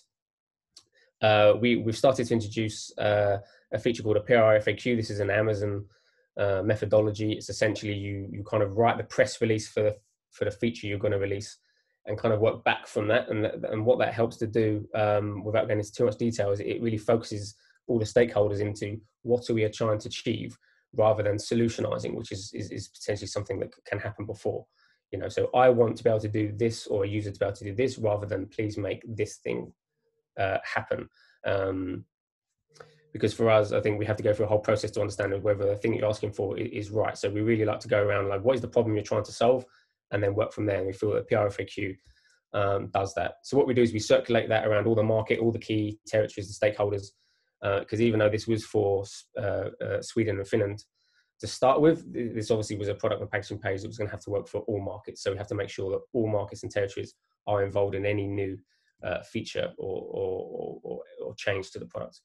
Uh, we, we've started to introduce uh, a feature called a P R F A Q. This is an Amazon uh, methodology. It's essentially you, you kind of write the press release for the, for the feature you're going to release and kind of work back from that. And, and what that helps to do, um, without getting into too much detail, is it really focuses all the stakeholders into what are we trying to achieve, rather than solutionizing, which is, is, is potentially something that can happen before. You know, so I want to be able to do this, or a user to be able to do this, rather than please make this thing uh, happen. Um, because for us, I think we have to go through a whole process to understand whether the thing you're asking for is right. So we really like to go around like, what is the problem you're trying to solve? And then work from there. And we feel that P R F A Q um, does that. So what we do is we circulate that around all the market, all the key territories, the stakeholders, because uh, even though this was for uh, uh, Sweden and Finland to start with, this obviously was a product and packaging page that was going to have to work for all markets. So we have to make sure that all markets and territories are involved in any new uh, feature or, or, or, or change to the product.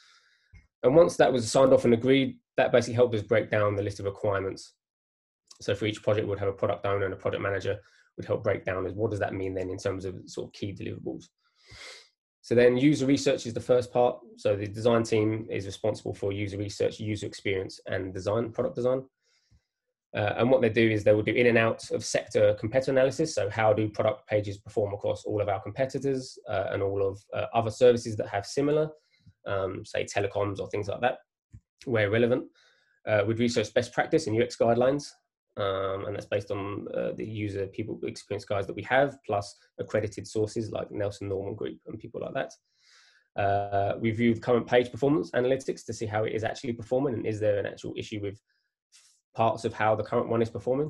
And once that was signed off and agreed, that basically helped us break down the list of requirements. So for each project, we'd have a product owner and a product manager would help break down as what does that mean then in terms of sort of key deliverables. So then user research is the first part. So the design team is responsible for user research, user experience, and design, product design. Uh, and what they do is they will do in and out of sector competitor analysis. So how do product pages perform across all of our competitors uh, and all of uh, other services that have similar, um, say telecoms or things like that, where relevant. Uh, we'd research best practice and U X guidelines. Um, and that's based on uh, the user people experience guides that we have, plus accredited sources like Nelson Norman Group and people like that. Uh, we view the current page performance analytics to see how it is actually performing, and is there an actual issue with parts of how the current one is performing.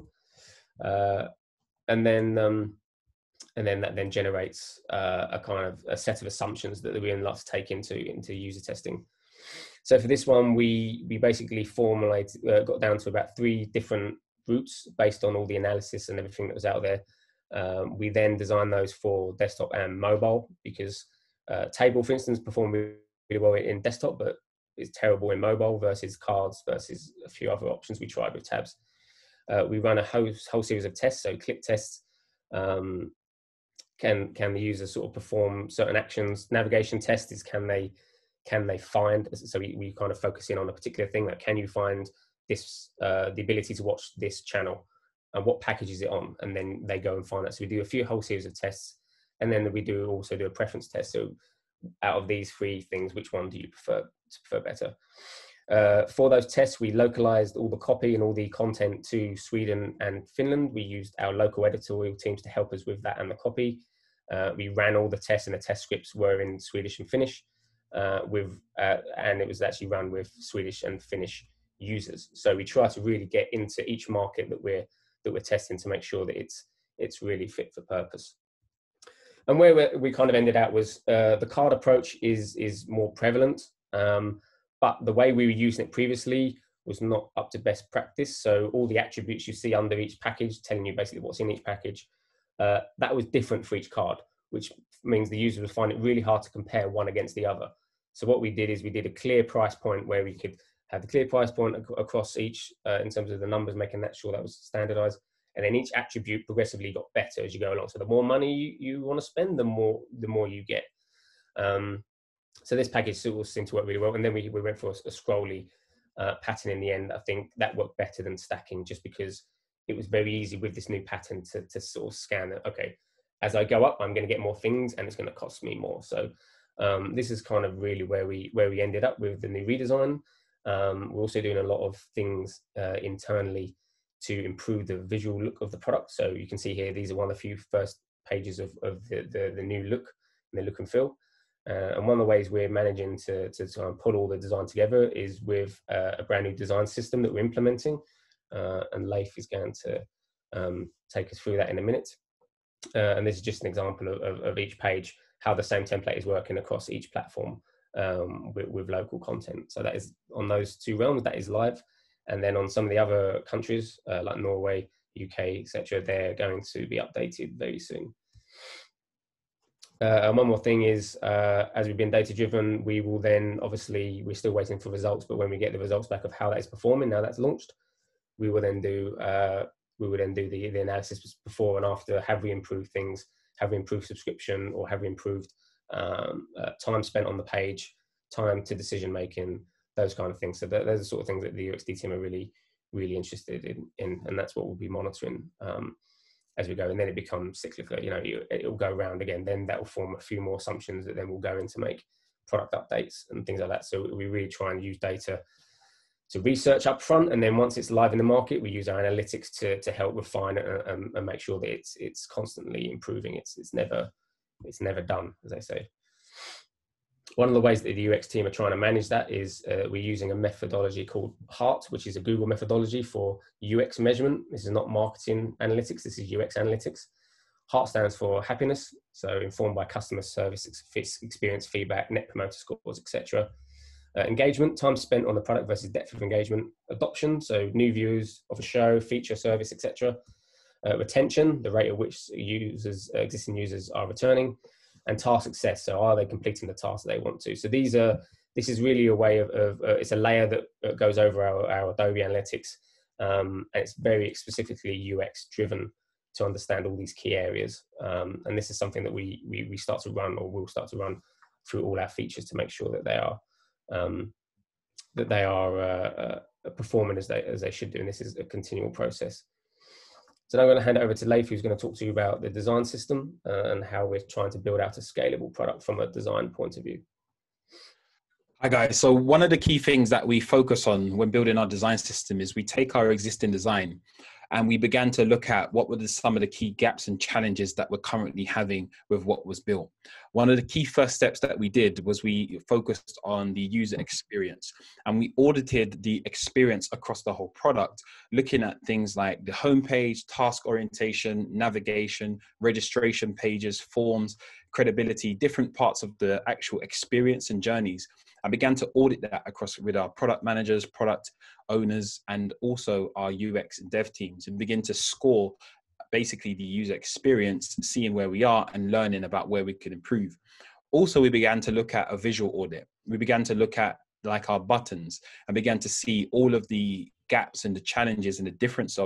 Uh, and then um, and then that then generates uh, a kind of a set of assumptions that we then like to take into, into user testing. So for this one, we, we basically formulated, uh, got down to about three different routes based on all the analysis and everything that was out there. Um, we then designed those for desktop and mobile, because uh, table, for instance, performed really well in desktop, but is terrible in mobile, versus cards, versus a few other options we tried with tabs. Uh, we run a whole, whole series of tests, so click tests. Um, can can the user sort of perform certain actions? Navigation test is can they can they find? So we, we kind of focus in on a particular thing, like can you find this, uh, the ability to watch this channel, and what package is it on, and then they go and find that. So we do a few whole series of tests, and then we do also do a preference test. So out of these three things, which one do you prefer prefer better? Uh, for those tests, we localized all the copy and all the content to Sweden and Finland. We used our local editorial teams to help us with that and the copy. Uh, we ran all the tests, and the test scripts were in Swedish and Finnish, uh, with uh, and it was actually run with Swedish and Finnish users. So we try to really get into each market that we're that we're testing to make sure that it's it's really fit for purpose. And where we kind of ended out was uh, the card approach is is more prevalent, um, but the way we were using it previously was not up to best practice. So all the attributes you see under each package, telling you basically what's in each package, uh, that was different for each card, which means the user would find it really hard to compare one against the other. So what we did is we did a clear price point where we could have the clear price point ac across each uh, in terms of the numbers, making that sure that was standardized. And then each attribute progressively got better as you go along. So the more money you, you want to spend, the more the more you get. Um, so this package sort of seemed to work really well. And then we, we went for a, a scrolly uh, pattern in the end. I think that worked better than stacking, just because it was very easy with this new pattern to, to sort of scan it. Okay, as I go up, I'm going to get more things, and it's going to cost me more. So um, this is kind of really where we where we ended up with the new redesign. Um, we're also doing a lot of things uh, internally to improve the visual look of the product. So you can see here, these are one of the few first pages of, of the, the, the new look and the look and feel. Uh, and one of the ways we're managing to, to try and pull all the design together is with uh, a brand new design system that we're implementing. Uh, and Laith is going to um, take us through that in a minute. Uh, and this is just an example of, of, of each page, how the same template is working across each platform um, with, with local content. So that is on those two realms, that is live. And then on some of the other countries, uh, like Norway, U K, et cetera, they're going to be updated very soon. Uh, and one more thing is, uh, as we've been data-driven, we will then, obviously, we're still waiting for results, but when we get the results back of how that is performing, now that's launched, we will then do, uh, we will then do the, the analysis before and after. Have we improved things? Have we improved subscription? Or have we improved um, uh, time spent on the page, time to decision-making, those kind of things. So those are the sort of things that the U X D team are really, really interested in, in and that's what we'll be monitoring um, as we go. And then it becomes cyclical, you know, it'll go around again. Then that will form a few more assumptions that then we'll go in to make product updates and things like that. So we really try and use data to research up front, and then once it's live in the market, we use our analytics to to help refine it and, and make sure that it's it's constantly improving. It's it's never it's never done, as they say. One of the ways that the U X team are trying to manage that is uh, we're using a methodology called HEART, which is a Google methodology for U X measurement. This is not marketing analytics, this is U X analytics. HEART stands for happiness, so informed by customer service experience, feedback, net promoter scores, et cetera. Uh, engagement, time spent on the product versus depth of engagement. Adoption, so new views of a show, feature, service, et cetera. Uh, retention, the rate at which users, uh, existing users are returning. And task success, so are they completing the tasks they want to? So these are, this is really a way of, of uh, it's a layer that goes over our, our Adobe Analytics, um, and it's very specifically U X driven to understand all these key areas. Um, and this is something that we, we, we start to run, or will start to run through all our features to make sure that they are, um, that they are uh, uh, performing as they, as they should do. And this is a continual process. So now I'm going to hand it over to Laith, who's going to talk to you about the design system uh, and how we're trying to build out a scalable product from a design point of view. Hi guys. So one of the key things that we focus on when building our design system is we take our existing design and we began to look at what were the, some of the key gaps and challenges that we're currently having with what was built. One of the key first steps that we did was we focused on the user experience, and we audited the experience across the whole product, looking at things like the homepage, task orientation, navigation, registration pages, forms, credibility, different parts of the actual experience and journeys. I began to audit that across with our product managers, product owners, and also our U X and dev teams, and begin to score basically the user experience, seeing where we are and learning about where we could improve. Also, we began to look at a visual audit. We began to look at like our buttons and began to see all of the gaps and the challenges and the difference of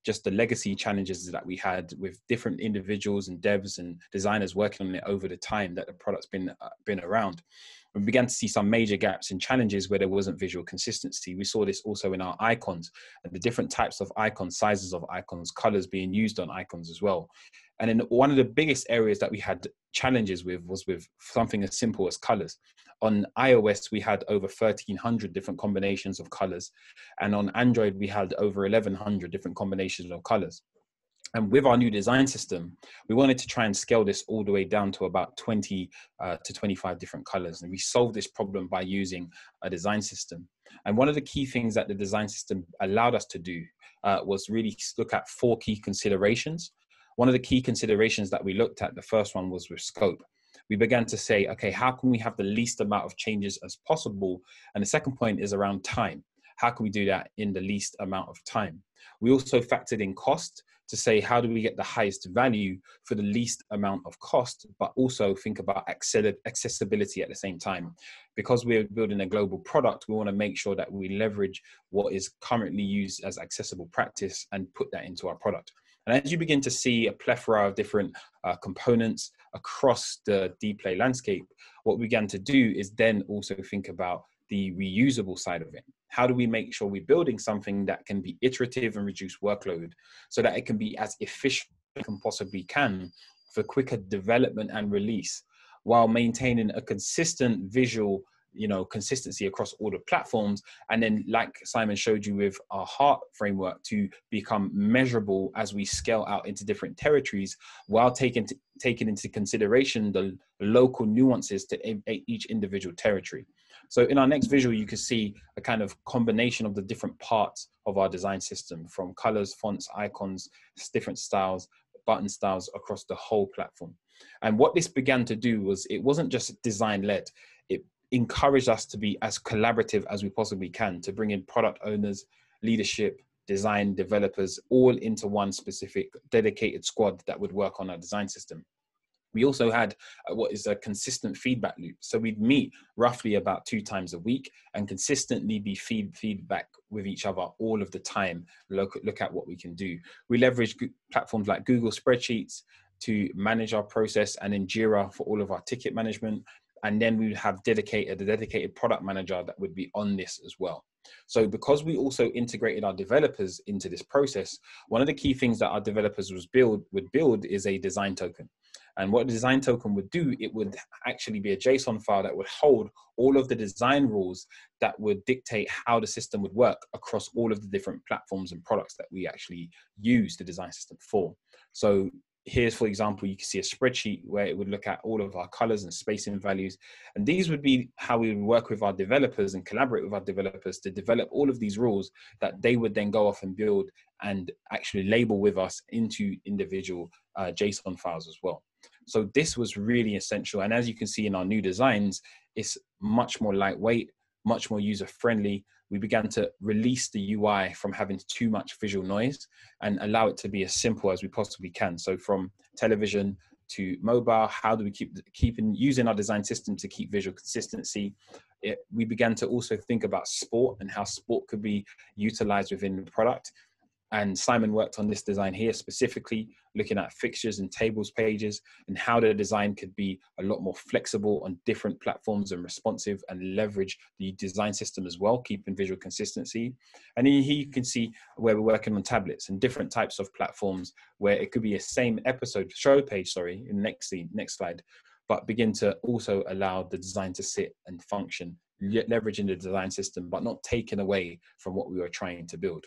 just the legacy challenges that we had with different individuals and devs and designers working on it over the time that the product's been uh, been around. We began to see some major gaps and challenges where there wasn't visual consistency. We saw this also in our icons and the different types of icons, sizes of icons, colors being used on icons as well. And then one of the biggest areas that we had challenges with was with something as simple as colors. On iOS, we had over thirteen hundred different combinations of colors. And on Android, we had over eleven hundred different combinations of colors. And with our new design system, we wanted to try and scale this all the way down to about twenty uh, to twenty-five different colors. And we solved this problem by using a design system. And one of the key things that the design system allowed us to do uh, was really look at four key considerations. One of the key considerations that we looked at, the first one was with scope. We began to say, okay, how can we have the least amount of changes as possible? And the second point is around time. How can we do that in the least amount of time? We also factored in cost to say, how do we get the highest value for the least amount of cost, but also think about accessibility at the same time. Because we're building a global product, we want to make sure that we leverage what is currently used as accessible practice and put that into our product. And as you begin to see a plethora of different uh, components across the Dplay landscape, what we began to do is then also think about the reusable side of it. How do we make sure we're building something that can be iterative and reduce workload so that it can be as efficient as it possibly can for quicker development and release, while maintaining a consistent visual, you know, consistency across all the platforms. And then, like Simon showed you with our heart framework, to become measurable as we scale out into different territories, while taking to, taking into consideration the local nuances to each individual territory. So in our next visual, you can see a kind of combination of the different parts of our design system, from colors, fonts, icons, different styles, button styles across the whole platform. And what this began to do was, it wasn't just design led. It encouraged us to be as collaborative as we possibly can, to bring in product owners, leadership, design developers, all into one specific dedicated squad that would work on our design system. We also had uh, what is a consistent feedback loop. So we'd meet roughly about two times a week and consistently be feed feedback with each other all of the time. Look, look at what we can do. We leverage platforms like Google Spreadsheets to manage our process, and in Jira for all of our ticket management. And then we would have dedicated, a dedicated product manager that would be on this as well. So because we also integrated our developers into this process, one of the key things that our developers was build, would build is a design token. And what a design token would do, it would actually be a JSON file that would hold all of the design rules that would dictate how the system would work across all of the different platforms and products that we actually use the design system for. So here's, for example, you can see a spreadsheet where it would look at all of our colors and spacing values. And these would be how we would work with our developers and collaborate with our developers to develop all of these rules that they would then go off and build and actually label with us into individual uh, JSON files as well. So this was really essential. And as you can see in our new designs, it's much more lightweight, much more user-friendly. We began to release the U I from having too much visual noise and allow it to be as simple as we possibly can. So from television to mobile, how do we keep keeping using our design system to keep visual consistency? It, we began to also think about sport and how sport could be utilized within the product. And Simon worked on this design here specifically, looking at fixtures and tables pages and how the design could be a lot more flexible on different platforms and responsive, and leverage the design system as well, keeping visual consistency. And here you can see where we're working on tablets and different types of platforms where it could be a same episode, show page, sorry, in the next scene, next slide, but begin to also allow the design to sit and function, leveraging the design system, but not taken away from what we were trying to build.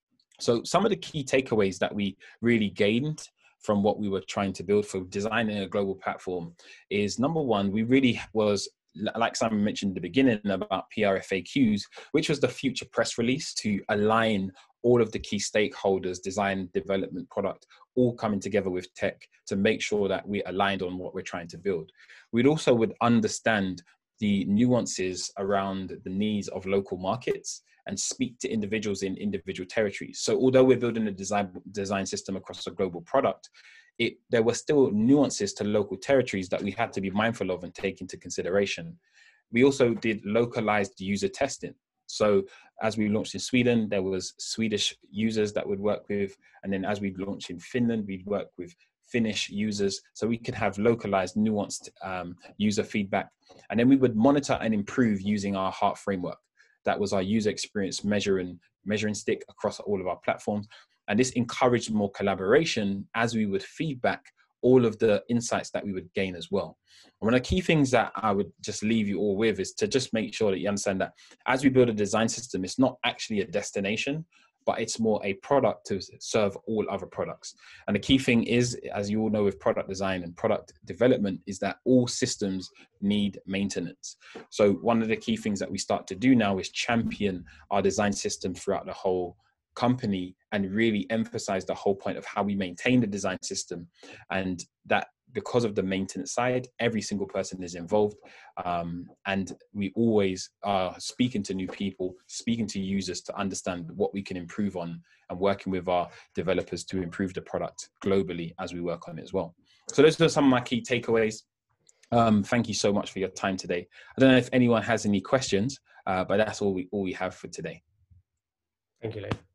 So some of the key takeaways that we really gained from what we were trying to build for designing a global platform is, number one, we really was, like Simon mentioned at the beginning about P R F A Qs, which was the future press release to align all of the key stakeholders, design, development, product, all coming together with tech to make sure that we aligned on what we're trying to build. We'd also would understand the nuances around the needs of local markets and speak to individuals in individual territories. So although we're building a design design system across a global product, it, there were still nuances to local territories that we had to be mindful of and take into consideration. We also did localized user testing. So as we launched in Sweden, there was Swedish users that would work with, and then as we launched in Finland, we'd work with Finnish users, so we could have localized, nuanced um, user feedback. And then we would monitor and improve using our HEART framework. That was our user experience measure and measuring stick across all of our platforms. And this encouraged more collaboration as we would feedback all of the insights that we would gain as well. And one of the key things that I would just leave you all with is to just make sure that you understand that as we build a design system, it's not actually a destination, but it's more a product to serve all other products. And the key thing is, as you all know with product design and product development, is that all systems need maintenance. So one of the key things that we start to do now is champion our design system throughout the whole company and really emphasize the whole point of how we maintain the design system. And that because of the maintenance side, every single person is involved. Um, and we always are speaking to new people, speaking to users to understand what we can improve on, and working with our developers to improve the product globally as we work on it as well. So those are some of my key takeaways. Um, thank you so much for your time today. I don't know if anyone has any questions, uh, but that's all we, all we have for today. Thank you, Laith.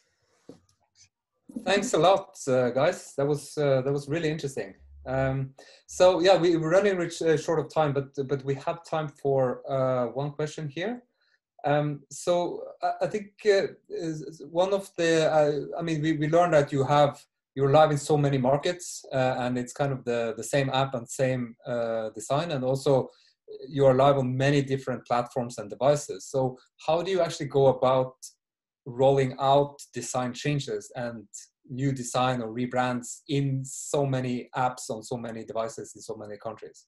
Thanks a lot, uh, guys. That was uh, that was really interesting. Um, so yeah, we, we're running rich, uh, short of time, but but we have time for uh, one question here. Um, so I, I think uh, is one of the uh, I mean we, we learned that you have you're live in so many markets, uh, and it's kind of the the same app and same uh, design, and also you are live on many different platforms and devices. So how do you actually go about rolling out design changes and new design or rebrands in so many apps on so many devices in so many countries?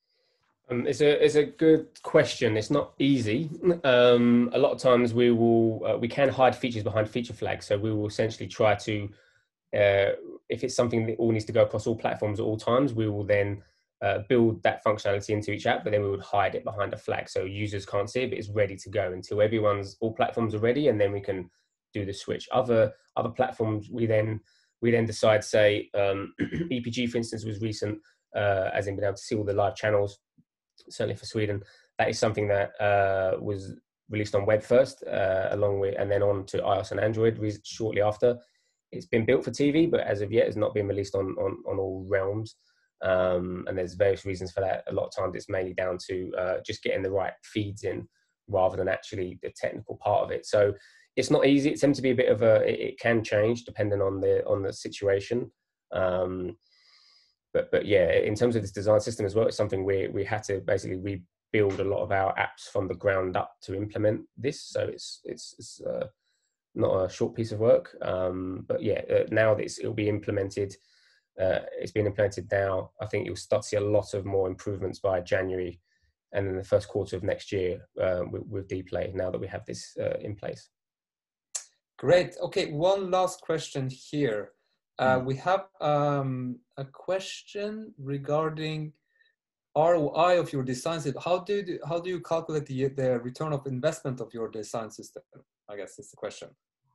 Um, it's a it's a good question. It's not easy. Um, a lot of times we will uh, we can hide features behind feature flags. So we will essentially try to, uh, if it's something that all needs to go across all platforms at all times, we will then uh, build that functionality into each app, but then we would hide it behind a flag so users can't see it, but it's ready to go until everyone's all platforms are ready, and then we can do the switch. Other other platforms we then we then decide, say um, E P G for instance was recent, uh, as in being able to see all the live channels. Certainly for Sweden, that is something that uh, was released on web first, uh, along with, and then on to iOS and Android shortly after. It's been built for T V, but as of yet, it's not been released on on, on all realms. Um, and there's various reasons for that. A lot of times, it's mainly down to uh, just getting the right feeds in, rather than actually the technical part of it. So it's not easy. It tends to be a bit of a. It, it can change depending on the on the situation. Um, But but yeah, in terms of this design system as well, it's something we we had to basically rebuild a lot of our apps from the ground up to implement this. So it's it's, it's uh, not a short piece of work. Um, but yeah, uh, now that it's, it'll be implemented, uh, it's been implemented now. I think you'll start to see a lot of more improvements by January, and then the first quarter of next year uh, with, with Dplay. Now that we have this uh, in place. Great. Okay, one last question here. Uh, we have um, a question regarding R O I of your design system. How do you, how do you calculate the, the return of investment of your design system? I guess is the question.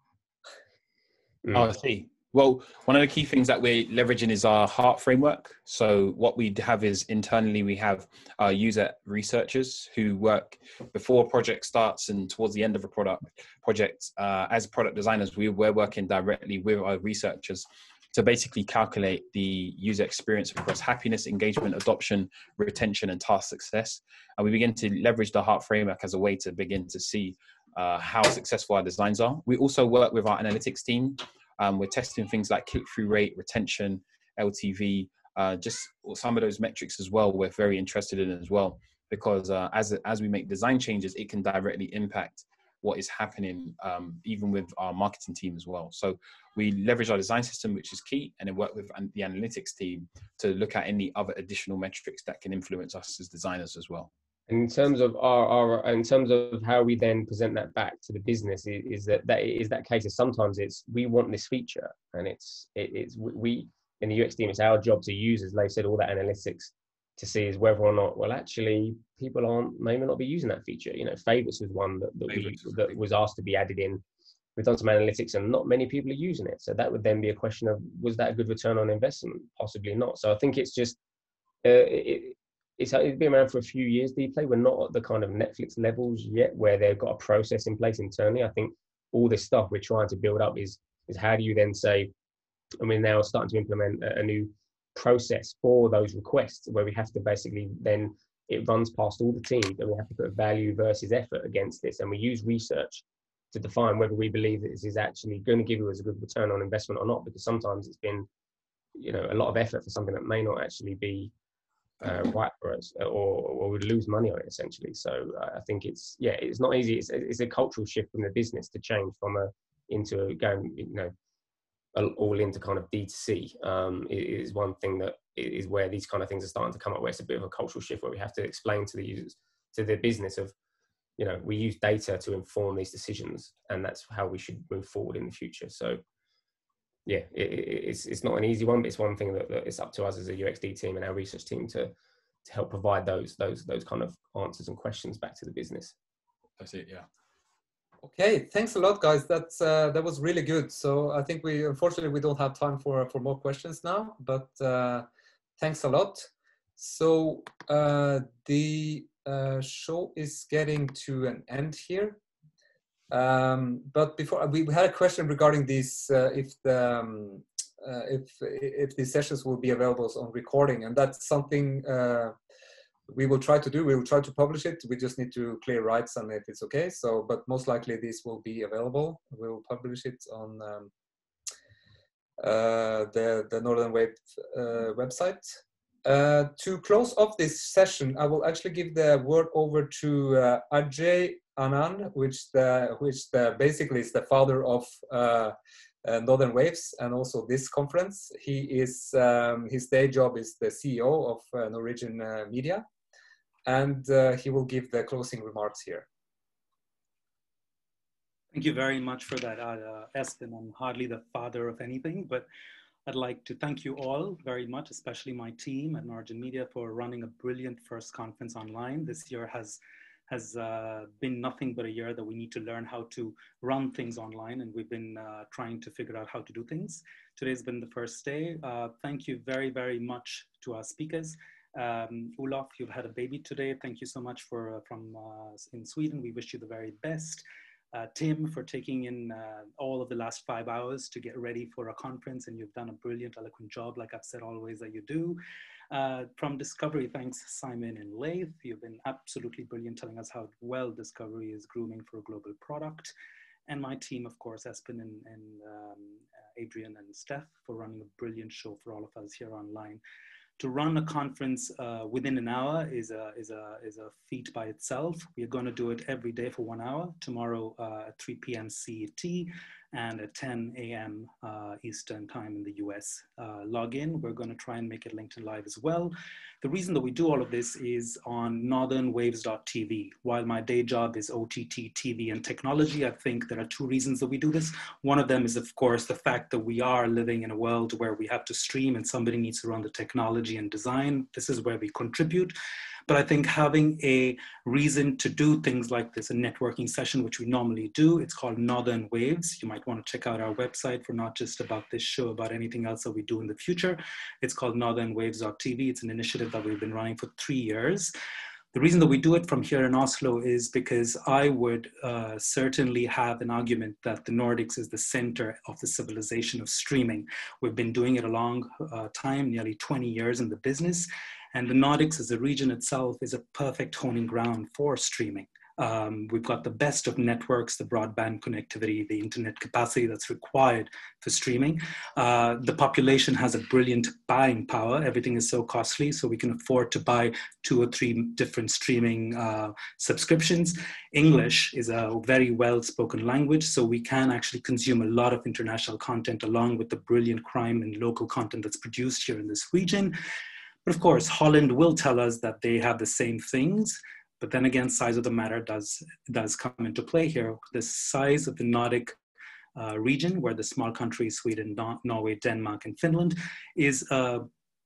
Mm. Oh, I see. Well, one of the key things that we're leveraging is our HEART framework. So what we have is internally we have our user researchers who work before a project starts and towards the end of a product project. Uh, as product designers, we we're working directly with our researchers to basically calculate the user experience across happiness, engagement, adoption, retention, and task success. And we begin to leverage the HEART framework as a way to begin to see uh, how successful our designs are. We also work with our analytics team. Um, we're testing things like click-through rate, retention, L T V, uh, just some of those metrics as well. We're very interested in as well, because uh, as, as we make design changes, it can directly impact what is happening, um, even with our marketing team as well. So we leverage our design system, which is key, and then work with the analytics team to look at any other additional metrics that can influence us as designers as well. In terms of our, our in terms of how we then present that back to the business, is, is that that is that case. Is sometimes it's we want this feature, and it's it, it's we in the U X team. It's our job to use, as Laith said, all that analytics to see is whether or not, well, actually people aren't maybe not be using that feature. You know, favorites was one that, that we that was asked to be added in. We've done some analytics and not many people are using it. So that would then be a question of, was that a good return on investment? Possibly not. So I think it's just, uh, it, it's, it's been around for a few years, Dplay. We're not at the kind of Netflix levels yet where they've got a process in place internally. I think all this stuff we're trying to build up is, is how do you then say, and we're now starting to implement a, a new process for those requests where we have to basically then, it runs past all the teams and we have to put value versus effort against this. And we use research to define whether we believe that this is actually going to give us a good return on investment or not, because sometimes it's been, you know, a lot of effort for something that may not actually be uh, right for us, or, or we'd lose money on it essentially. So uh, I think it's, yeah, it's not easy. It's, it's a cultural shift from the business to change from a, into going, you know, all into kind of D two C um, is one thing that is where these kind of things are starting to come up, where it's a bit of a cultural shift where we have to explain to the users, to the business of, you know, we use data to inform these decisions, and that's how we should move forward in the future. So yeah, it, it's it's not an easy one, but it's one thing that, that it's up to us as a U X D team and our research team to to help provide those those those kind of answers and questions back to the business. That's it, yeah. Okay, thanks a lot, guys. That's uh, that was really good. So I think we, unfortunately, we don't have time for for more questions now, but uh, thanks a lot. So uh, the uh, show is getting to an end here. Um, but before, we had a question regarding these, uh, if the um, uh, if if these sessions will be available on recording, and that's something uh, we will try to do. We will try to publish it. We just need to clear rights and if it's okay. So, but most likely this will be available. We will publish it on um, uh, the the Northern Wave uh, website. Uh, to close off this session, I will actually give the word over to uh, Adriaan, which the which the basically is the father of uh, uh, Northern Waves and also this conference. He is um, his day job is the C E O of uh, Norigin uh, Media, and uh, he will give the closing remarks here. Thank you very much for that, uh, Espen. I'm hardly the father of anything, but I'd like to thank you all very much, especially my team at Nordic Media, for running a brilliant first conference online. This year has has uh, been nothing but a year that we need to learn how to run things online, and we've been uh, trying to figure out how to do things. Today's been the first day. Uh, thank you very, very much to our speakers. Um, Olof, you've had a baby today. Thank you so much for uh, from uh, in Sweden. We wish you the very best. Uh, Tim, for taking in uh, all of the last five hours to get ready for a conference, and you've done a brilliant, eloquent job, like I've said always that you do. Uh, from Discovery, thanks Simon and Laith. You've been absolutely brilliant, telling us how well Discovery is grooming for a global product. And my team, of course, Espen and, and um, Adriaan and Steph, for running a brilliant show for all of us here online. To run a conference uh, within an hour is a, is, a, is a feat by itself. We are going to do it every day for one hour, tomorrow uh, at three p m C E T and at ten a m Uh, Eastern time in the U S. Uh, log in, we're going to try and make it LinkedIn Live as well. The reason that we do all of this is on northern waves dot T V. While my day job is O T T, T V, and technology, I think there are two reasons that we do this. One of them is, of course, the fact that we are living in a world where we have to stream and somebody needs to run the technology and design. This is where we contribute. But I think having a reason to do things like this, a networking session, which we normally do, it's called Northern Waves. You might want to check out our website for not just about this show, about anything else that we do in the future. It's called northern waves dot T V. It's an initiative that we've been running for three years. The reason that we do it from here in Oslo is because I would uh, certainly have an argument that the Nordics is the center of the civilization of streaming. We've been doing it a long uh, time, nearly twenty years in the business. And the Nordics as a region itself is a perfect honing ground for streaming. Um, we've got the best of networks, the broadband connectivity, the internet capacity that's required for streaming. Uh, the population has a brilliant buying power. Everything is so costly, so we can afford to buy two or three different streaming uh, subscriptions. English is a very well-spoken language, so we can actually consume a lot of international content along with the brilliant crime and local content that's produced here in this region. But of course, Holland will tell us that they have the same things. But then again, size of the matter does, does come into play here. The size of the Nordic uh, region, where the small countries, Sweden, Norway, Denmark, and Finland, is a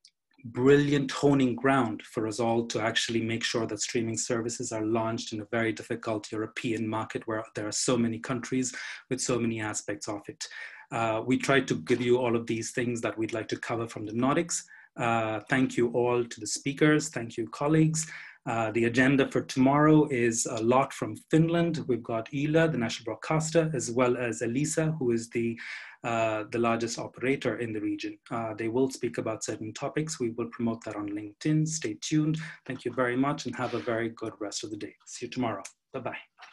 brilliant honing ground for us all to actually make sure that streaming services are launched in a very difficult European market where there are so many countries with so many aspects of it. Uh, we tried to give you all of these things that we'd like to cover from the Nordics. Uh, thank you all to the speakers. Thank you, colleagues. Uh, the agenda for tomorrow is a lot from Finland. We've got Ila, the national broadcaster, as well as Elisa, who is the, uh, the largest operator in the region. Uh, they will speak about certain topics. We will promote that on LinkedIn. Stay tuned. Thank you very much and have a very good rest of the day. See you tomorrow. Bye-bye.